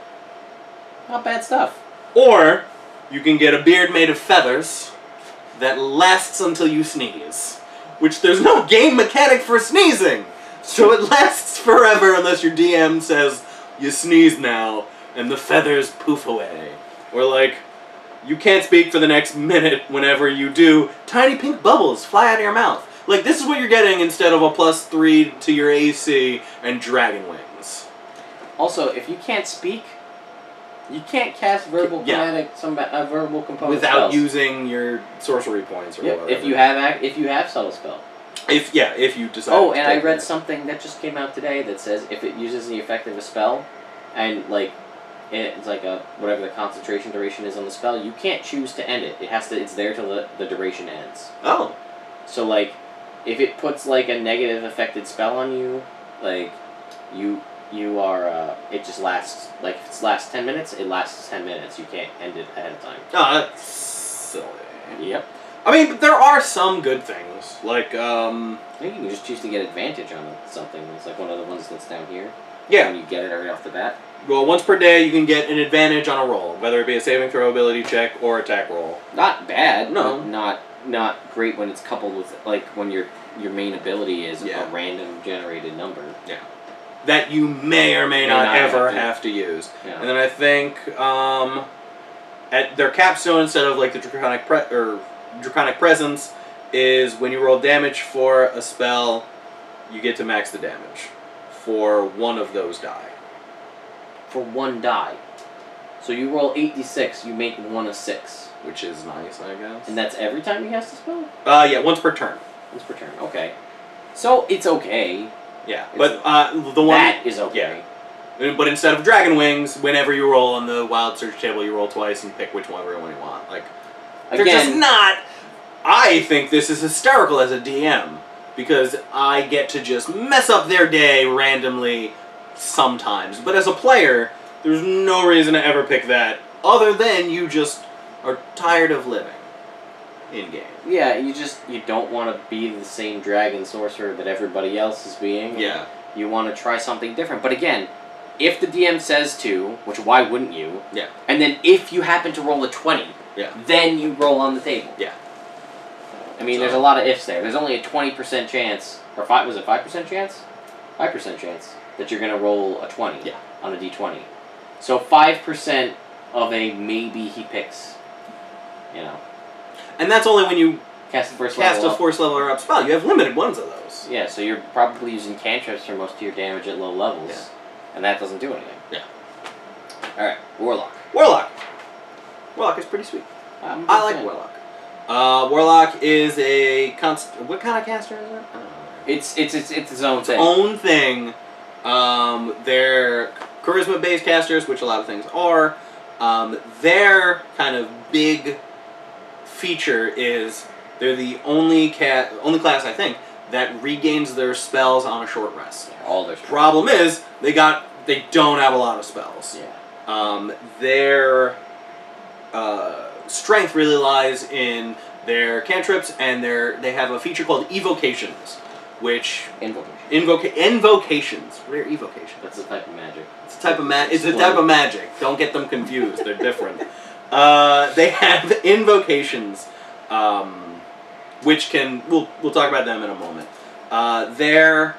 Not bad stuff. Or you can get a beard made of feathers that lasts until you sneeze, which there's no game mechanic for sneezing, so it lasts forever unless your D M says you sneeze now and the feathers poof away, or like you can't speak for the next minute. Whenever you do, tiny pink bubbles fly out of your mouth. Like, this is what you're getting instead of a plus three to your A C and dragon wings. Also, if you can't speak, you can't cast verbal yeah. kinetic, some uh, verbal component without spells. using your sorcery points or yep, whatever. if you have ac if you have subtle spell. If yeah, if you decide. Oh, to and I take read that. something that just came out today that says if it uses the effect of a spell, and like it's like a whatever the concentration duration is on the spell, you can't choose to end it. It has to. It's there till the the duration ends. Oh. So like, if it puts like a negative affected spell on you, like you you are uh, it just lasts like if it lasts ten minutes, it lasts ten minutes. You can't end it ahead of time. Oh, that's silly. Yep. I mean, there are some good things, like um. I think you can just choose to get advantage on something. It's like one of the ones that's down here. Yeah. When you get it right off the bat. Well, once per day, you can get an advantage on a roll, whether it be a saving throw, ability check, or attack roll. Not bad. No. But not not great when it's coupled with like when your your main ability is Yeah. a random generated number. Yeah. That you may or may, May not, not ever have to. have to use. Yeah. And then I think um, at their capstone, instead of like the draconic pre or draconic presence, is when you roll damage for a spell, you get to max the damage for one of those die. For one die. So you roll eight d six, you make one a six. Which is nice, I guess. And that's every time you cast a spell? Uh, yeah, once per turn. Once per turn, okay. So it's okay. Yeah, It's but uh, the one that is okay. Yeah. But instead of dragon wings, whenever you roll on the wild search table, you roll twice and pick which one one you want. Like, they're Again, just not. I think this is hysterical as a D M. because I get to just mess up their day randomly sometimes. But as a player, there's no reason to ever pick that, other than you just are tired of living in game. Yeah, you just you don't want to be the same dragon sorcerer that everybody else is being. Yeah. You want to try something different. But again, if the D M says to, which why wouldn't you? Yeah. And then if you happen to roll a twenty, yeah. then you roll on the table. Yeah. I mean, So. there's a lot of ifs there. There's only a twenty percent chance, or five was it five percent chance? five percent chance that you're going to roll a twenty yeah. on a d twenty. So five percent of a maybe he picks, you know. And that's only when you cast the first cast level a first level or up spell. You have limited ones of those. Yeah, so you're probably using cantrips for most of your damage at low levels. Yeah. And that doesn't do anything. Yeah. Alright, Warlock. Warlock. Warlock is pretty sweet. I'm I like fan. Warlock. Uh, Warlock is a const... What kind of caster is it? I don't know. It's, it's, it's, it's its own thing. Own thing. Um, they're charisma-based casters, which a lot of things are. Um, their kind of big feature is they're the only cat, only class, I think, that regains their spells on a short rest. Yeah, all their spells. Problem is, they got they don't have a lot of spells. Yeah. Um, their uh, strength really lies in their cantrips, and their they have a feature called evocations, which Invocation. invoca invocations. Rare evocations. That's a type of magic. It's a type of ma It's a type of magic. Don't get them confused. They're different. uh, they have invocations, um, which can we'll we'll talk about them in a moment. Uh, their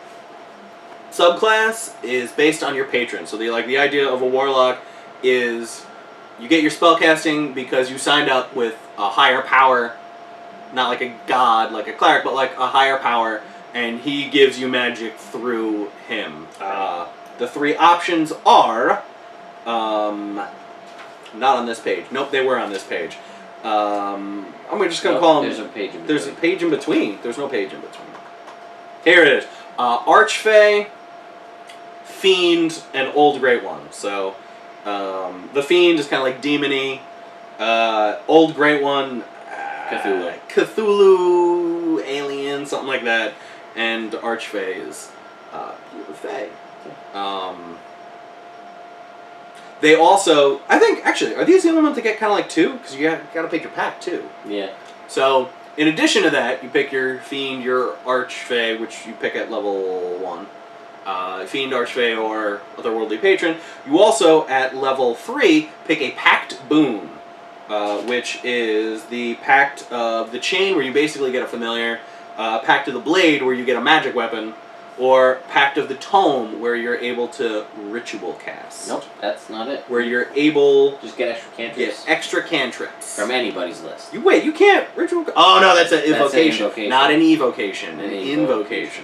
subclass is based on your patron. So the like the idea of a warlock is you get your spellcasting because you signed up with a higher power, not like a god, like a cleric, but like a higher power, and he gives you magic through him. Uh, the three options are, um, not on this page. Nope, they were on this page. Um, I'm just gonna Nope, call them. There's a page in between. There's a page in between. There's no page in between. Here it is. Uh, Archfey, Fiend, and Old Great One. So, um, the Fiend is kind of like demon-y. Uh, Old Great One, uh, Cthulhu. Cthulhu, alien, something like that. And Archfey is uh, Fey. Um, they also, I think, actually, are these the only ones that get kind of like two? Because you got, got to pick your pack too. Yeah. So, in addition to that, you pick your Fiend, your Archfey, which you pick at level one. Uh, Fiend, Archfey, or Otherworldly Patron. You also, at level three, pick a Pact Boon, uh, which is the Pact of the Chain, where you basically get a familiar, uh, Pact of the Blade, where you get a magic weapon, or Pact of the Tome, where you're able to ritual cast. Nope, that's not it. Where you're able Just get extra cantrips. get extra cantrips. From anybody's list. You wait, you can't ritual. Oh no, that's an That's an evocation, invocation. not an evocation, an, An invocation.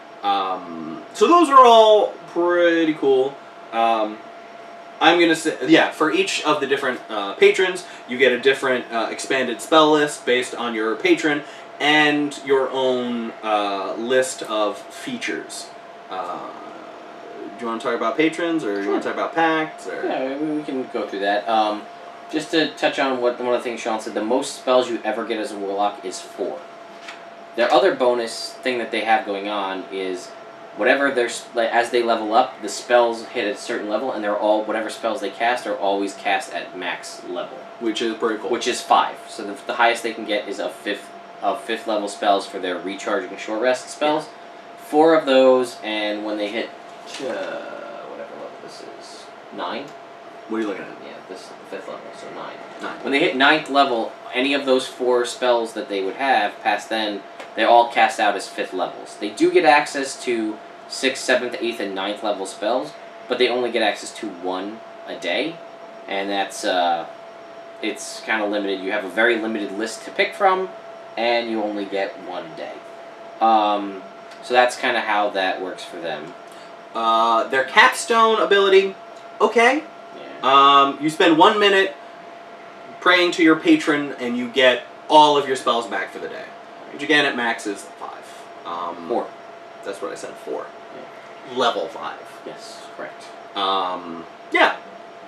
Um, so those are all pretty cool. Um, I'm gonna say, yeah, for each of the different uh, patrons, you get a different uh, expanded spell list based on your patron and your own uh, list of features. Uh, do you want to talk about patrons, or do you want to talk about pacts? Or? Yeah, we, we can go through that. Um, just to touch on what one of the things Sean said, the most spells you ever get as a warlock is four. Their other bonus thing that they have going on is whatever their like, as they level up, the spells hit at a certain level, and they're all whatever spells they cast are always cast at max level, Which is pretty cool. which is five. So the, the highest they can get is a fifth of fifth level spells for their recharging short rest spells. Yeah. Four of those, and when they hit uh, whatever level this is, nine. What are you looking at? Yeah, this is the fifth level, so nine. Nine. When they hit ninth level, any of those four spells that they would have past then, they all cast out as fifth levels. They do get access to sixth, seventh, eighth, and ninth level spells, but they only get access to one a day, and that's uh, it's kind of limited. You have a very limited list to pick from, and you only get one a day. Um, so that's kind of how that works for them. Uh, their capstone ability, okay. Yeah. Um, you spend one minute praying to your patron, and you get all of your spells back for the day. Which again, at max is five. Um, Four. That's what I said. Four. Yeah. Level five. Yes, correct. Um, yeah.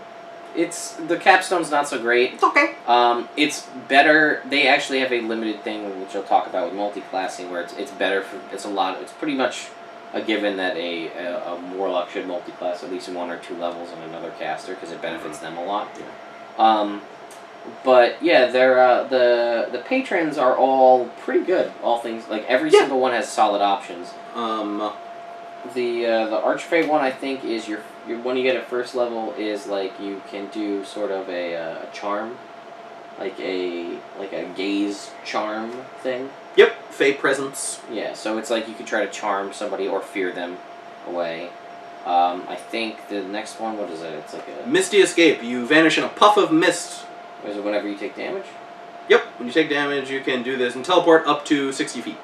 It's the capstone's not so great. It's okay. Um, it's better. They actually have a limited thing, which I'll talk about with multi-classing, where it's it's better for. It's a lot. It's pretty much a given that a a, a warlock should multi-class at least one or two levels on another caster because it benefits them a lot. Yeah. Um, but yeah, they're uh, the the patrons are all pretty good. All things like every Yeah. single one has solid options. Um. The uh, the Archfey one I think is your your one you get at first level is like you can do sort of a, uh, a charm, like a like a gaze charm thing. Yep. Fey presence. Yeah, so it's like you could try to charm somebody or fear them away. Um, I think the next one, what is it? It's like a Misty escape. You vanish in a puff of mist. is it whenever you take damage? Yep. When you take damage, you can do this and teleport up to sixty feet.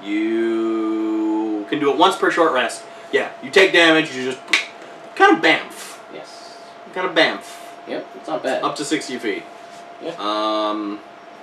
You can do it once per short rest. Yeah. You take damage. You just kind of bamf. Yes. Kind of bamf. Yep, it's not bad. Up to sixty feet. Yeah. Um.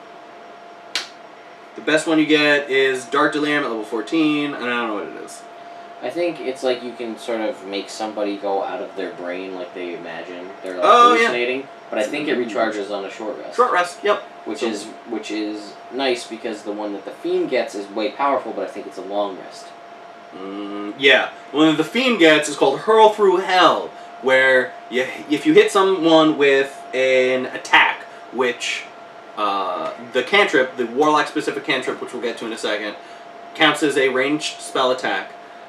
The best one you get is Dark Delirium at level fourteen, and I don't know what it is. I think it's like you can sort of make somebody go out of their brain like they imagine they're like Oh, yeah. hallucinating, but I think it recharges on a short rest. Short rest, yep. Which So- is which is nice because the one that the Fiend gets is way powerful, but I think it's a long rest. Mm, yeah. The one that the Fiend gets is called Hurl Through Hell, where you, if you hit someone with an attack, which uh, the cantrip, the Warlock-specific cantrip, which we'll get to in a second, counts as a ranged spell attack,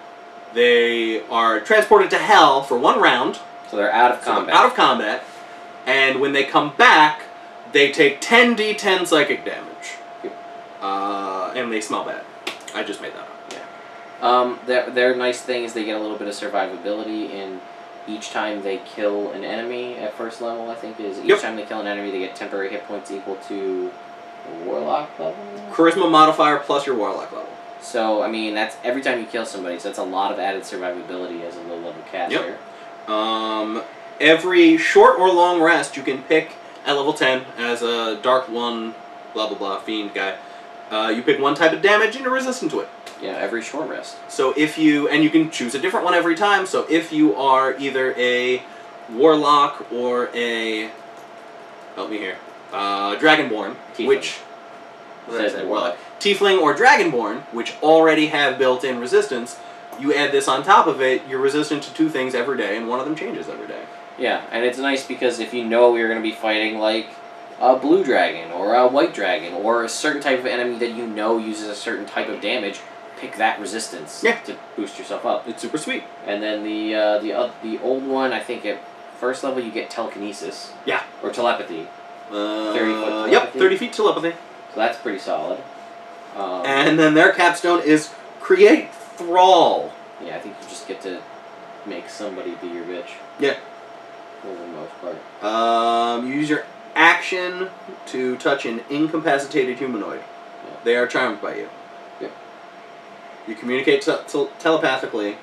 they are transported to Hell for one round. So they're out of So combat. they're out of combat, and when they come back, they take ten d ten psychic damage. Yep. Uh, and they smell bad. I just made that up. Um, their, their nice thing is they get a little bit of survivability in each time they kill an enemy at first level, I think is. Each Yep. time they kill an enemy, they get temporary hit points equal to a Warlock level? Charisma modifier plus your Warlock level. So, I mean, that's every time you kill somebody, so that's a lot of added survivability as a low-level caster. Yep. Um, every short or long rest you can pick at level ten as a Dark one, blah blah blah, Fiend guy. Uh, you pick one type of damage and you're resistant to it. Yeah, every short rest. So if you, and you can choose a different one every time, so if you are either a Warlock or a, help me here, uh, Dragonborn, Tiefling. which, what did I Said say, Warlock. Tiefling or Dragonborn, which already have built-in resistance, you add this on top of it, you're resistant to two things every day, and one of them changes every day. Yeah, and it's nice because if you know you're going to be fighting, like, a blue dragon, or a white dragon, or a certain type of enemy that you know uses a certain type of damage, pick that resistance Yeah. to boost yourself up. It's super sweet. And then the uh, the uh, the old one, I think at first level you get telekinesis. Yeah. Or telepathy. Uh, thirty foot Yep, telepathy. thirty feet telepathy. So that's pretty solid. Um, And then their capstone is Create Thrall. yeah, I think you just get to make somebody be your bitch. Yeah. For the most part. Um, you use your action to touch an incapacitated humanoid. Yeah. They are charmed by you. Yep. You communicate te te telepathically.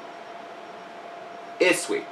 It's sweet.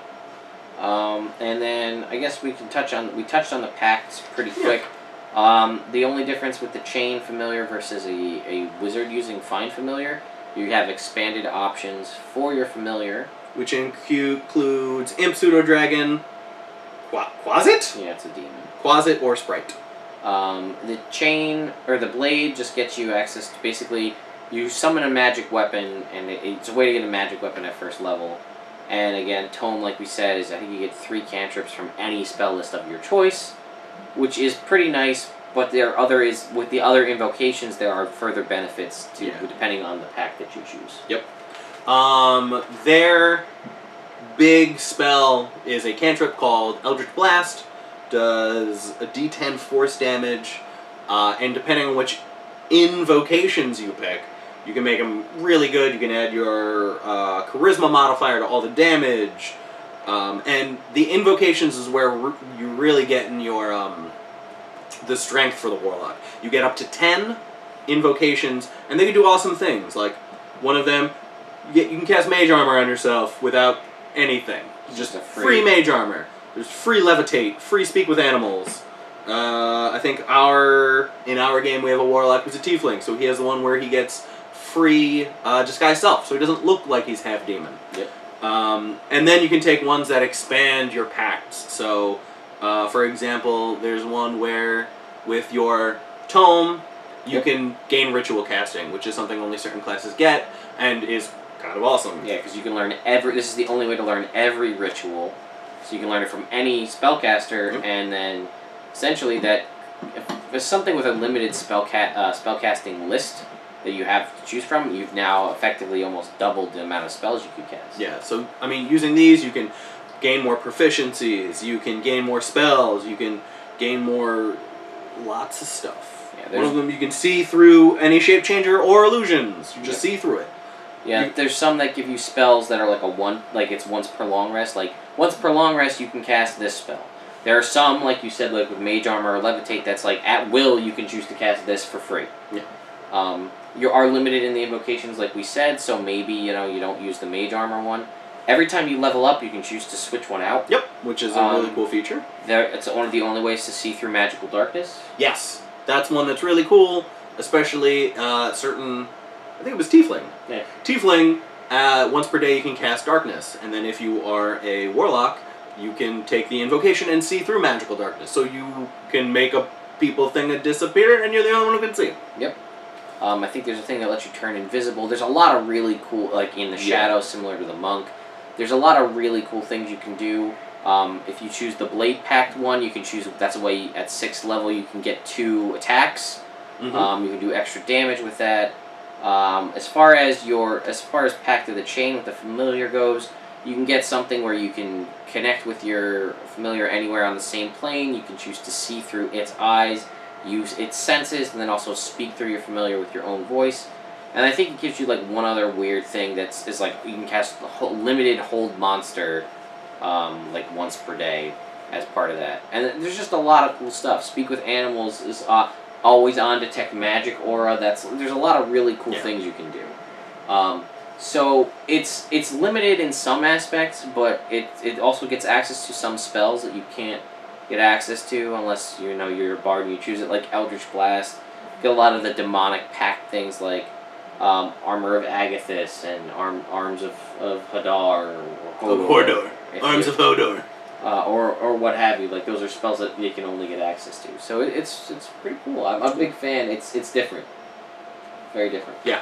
Um, and then I guess we can touch on we touched on the pacts pretty Yeah. quick. Um, the only difference with the chain familiar versus a, a wizard using find familiar, you have expanded options for your familiar. Which includes Imp Pseudo Dragon, Qua Quasit? Yeah, it's a demon. Quasit or Sprite. Um, the chain or the blade just gets you access to basically you summon a magic weapon, and it, it's a way to get a magic weapon at first level. And again, tome, like we said, is I think you get three cantrips from any spell list of your choice, which is pretty nice. But there are other is with the other invocations, there are further benefits to Yeah. depending on the pack that you choose. Yep. Um, their big spell is a cantrip called Eldritch Blast. Does a d ten force damage, uh, and depending on which invocations you pick, you can make them really good. You can add your uh, charisma modifier to all the damage, um, and the invocations is where r you really get in your um, the strength for the warlock. You get up to ten invocations, and they can do awesome things. Like one of them, you, get, you can cast mage armor on yourself without anything. Just a free- free mage armor. There's free levitate, free speak with animals. Uh, I think our in our game we have a warlock who's a tiefling, so he has the one where he gets free uh, disguise self, so he doesn't look like he's half demon. Yep. Um, and then you can take ones that expand your pacts. So Uh, for example, there's one where with your tome, you Yep. can gain ritual casting, which is something only certain classes get, and is kind of awesome. Yeah, because you can learn every. This is the only way to learn every ritual, so you can learn it from any spellcaster, Yep. and then essentially that if there's something with a limited spell ca- uh, spellcasting list that you have to choose from, you've now effectively almost doubled the amount of spells you could cast. Yeah, so, I mean, using these, you can gain more proficiencies, you can gain more spells, you can gain more lots of stuff. Yeah, One of them, you can see through any shape changer or illusions. You just Yeah. see through it. Yeah, You- there's some that give you spells that are like a one, like it's once per long rest. Like once per long rest, you can cast this spell. There are some, like you said, like with Mage Armor or Levitate, that's like at will you can choose to cast this for free. Yeah. Um, you are limited in the invocations, like we said, so maybe you know you don't use the Mage Armor one. Every time you level up, you can choose to switch one out. Yep, which is a Um, really cool feature. There, it's one of the only ways to see through magical darkness. Yes, that's one that's really cool, especially uh, certain. I think it was Tiefling. Yeah. Tiefling, uh, once per day you can cast darkness, and then if you are a warlock, you can take the invocation and see through magical darkness. So you can make a people thing that disappear, and you're the only one who can see it. Yep. Um, I think there's a thing that lets you turn invisible. There's a lot of really cool, like in the Yeah. shadows, similar to the monk. There's a lot of really cool things you can do. Um, if you choose the Blade Pact one, you can choose, that's a way at sixth level you can get two attacks. Mm-hmm. Um, you can do extra damage with that. Um, as far as your, as far as Pact of the Chain with the familiar goes, you can get something where you can connect with your familiar anywhere on the same plane. You can choose to see through its eyes, use its senses, and then also speak through your familiar with your own voice. And I think it gives you like one other weird thing that's is like you can cast a whole, limited hold monster, um, like once per day as part of that. And there's just a lot of cool stuff. Speak with animals is uh, always on detect magic aura. That's there's a lot of really cool Yeah. things you can do. Um, so it's it's limited in some aspects, but it it also gets access to some spells that you can't get access to unless you know you're a bard and you choose it, like Eldritch Blast. Get a lot of the demonic pact things like um, Armor of Agathis and arm, Arms of, of Hadar or Of Hodor. Hodor. if Arms you- of Hodor. uh, or or what have you. Like those are spells that you can only get access to. So it, it's it's pretty cool. I'm, I'm a big fan. It's it's different. Very different. Yeah.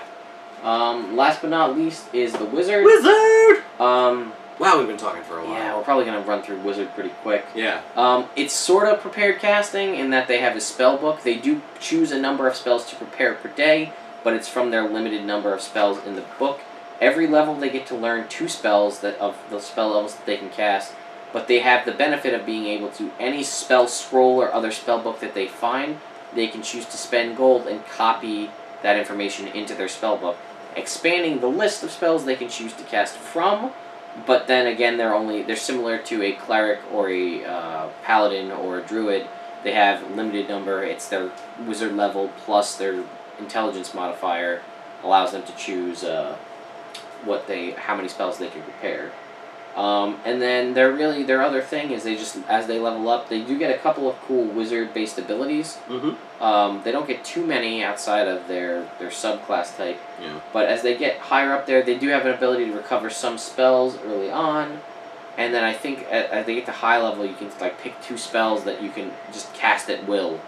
Um, last but not least is the Wizard. Wizard! Um, Wow, we've been talking for a while. yeah, we're probably gonna run through Wizard pretty quick. Yeah. Um, it's sort of prepared casting in that they have a spell book. They do choose a number of spells to prepare per day, but it's from their limited number of spells in the book. Every level they get to learn two spells that of the spell levels that they can cast, but they have the benefit of being able to, any spell scroll or other spell book that they find, they can choose to spend gold and copy that information into their spell book, expanding the list of spells they can choose to cast from. But then again, they're only they're similar to a cleric or a uh, paladin or a druid. They have limited number. It's their wizard level plus their intelligence modifier allows them to choose uh, what they how many spells they can prepare. Um, and then their really their other thing is they just as they level up, they do get a couple of cool wizard based abilities. Mm-hmm. Um, they don't get too many outside of their their subclass type. Yeah. But as they get higher up there, they do have an ability to recover some spells early on, and then I think as, as they get to high level, you can like pick two spells that you can just cast at will,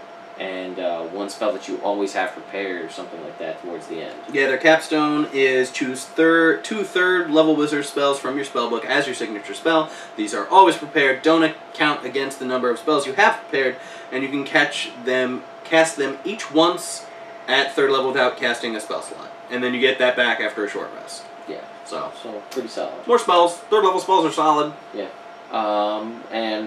and uh, one spell that you always have prepared or something like that towards the end. Yeah, their capstone is choose third, two third level wizard spells from your spellbook as your signature spell. These are always prepared, don't count against the number of spells you have prepared, and you can catch them, cast them each once at third level without casting a spell slot. And then you get that back after a short rest. Yeah. So, So pretty solid. more spells. Third level spells are solid. Yeah. Um, and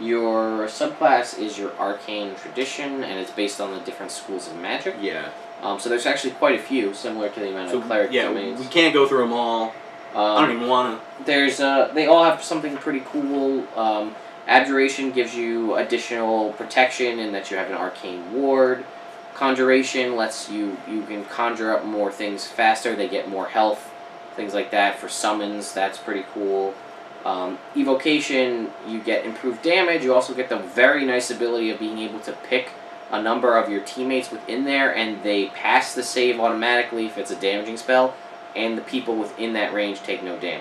your subclass is your Arcane Tradition, and it's based on the different schools of magic. Yeah. Um, so there's actually quite a few, similar to the amount So, of cleric yeah, domains. we can't go through them all. Um, I don't even want to. There's uh, they all have something pretty cool. Um, Abjuration gives you additional protection in that you have an arcane ward. Conjuration lets you you can conjure up more things faster. They get more health, things like that. For summons, that's pretty cool. Um, Evocation, you get improved damage. You also get the very nice ability of being able to pick a number of your teammates within there, and they pass the save automatically if it's a damaging spell, and the people within that range take no damage.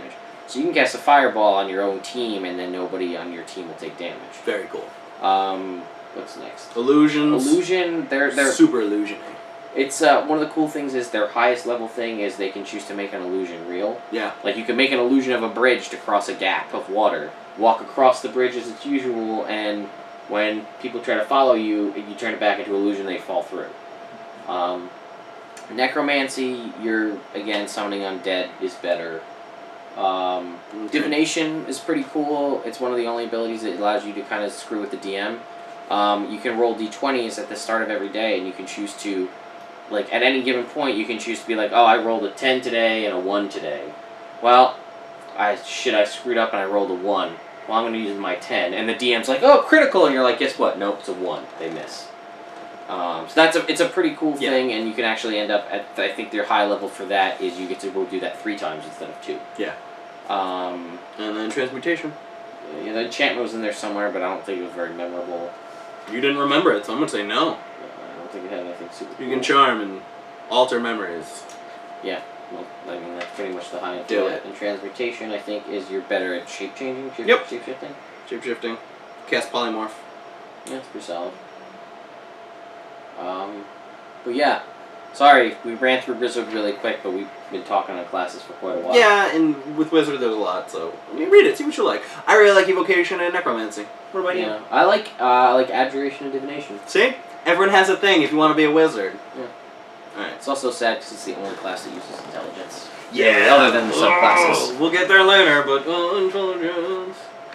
So you can cast a fireball on your own team, and then nobody on your team will take damage. Very cool. Um, what's next? Illusions. Illusion. They're they're super illusioning. It's uh, one of the cool things is their highest level thing is they can choose to make an illusion real. Yeah. Like you can make an illusion of a bridge to cross a gap of water, walk across the bridge as it's usual, and when people try to follow you, you turn it back into illusion, they fall through. Um, necromancy, you're again summoning undead is better. Um, okay. Divination is pretty cool. It's one of the only abilities that allows you to kind of screw with the D M. Um, you can roll d twenties at the start of every day, and you can choose to, like, at any given point, you can choose to be like, oh, I rolled a ten today and a one today. Well, I shit, I screwed up and I rolled a one. Well, I'm going to use my ten. And the D M's like, oh, critical, and you're like, guess what? Nope, it's a one. They miss. Um, so that's a, it's a pretty cool yeah. thing, and you can actually end up at, I think their high level for that is you get to go do that three times instead of two. Yeah. Um, and then transmutation. Yeah, the enchantment was in there somewhere, but I don't think it was very memorable. You didn't remember it, so I'm going to say no. I don't think it had anything super You cool. can charm and alter memories. Yeah, well, I mean, that's pretty much the high end. Do it. And transmutation, I think, is you're better at shape-changing, shape, yep. shape-shifting. Shape-shifting. Cast polymorph. Yeah, it's pretty solid. Um, but yeah, sorry, we ran through Wizard really quick, but we've been talking on classes for quite a while. Yeah, and with Wizard there's a lot, so I mean, read it, see what you like. I really like Evocation and Necromancy. What about yeah. you? I like uh, I like Abjuration and Divination. See? Everyone has a thing if you want to be a wizard. Yeah. Alright. It's also sad because it's the only class that uses intelligence. Yeah. Other than the subclasses. Oh, we'll get there later, but uh, intelligence.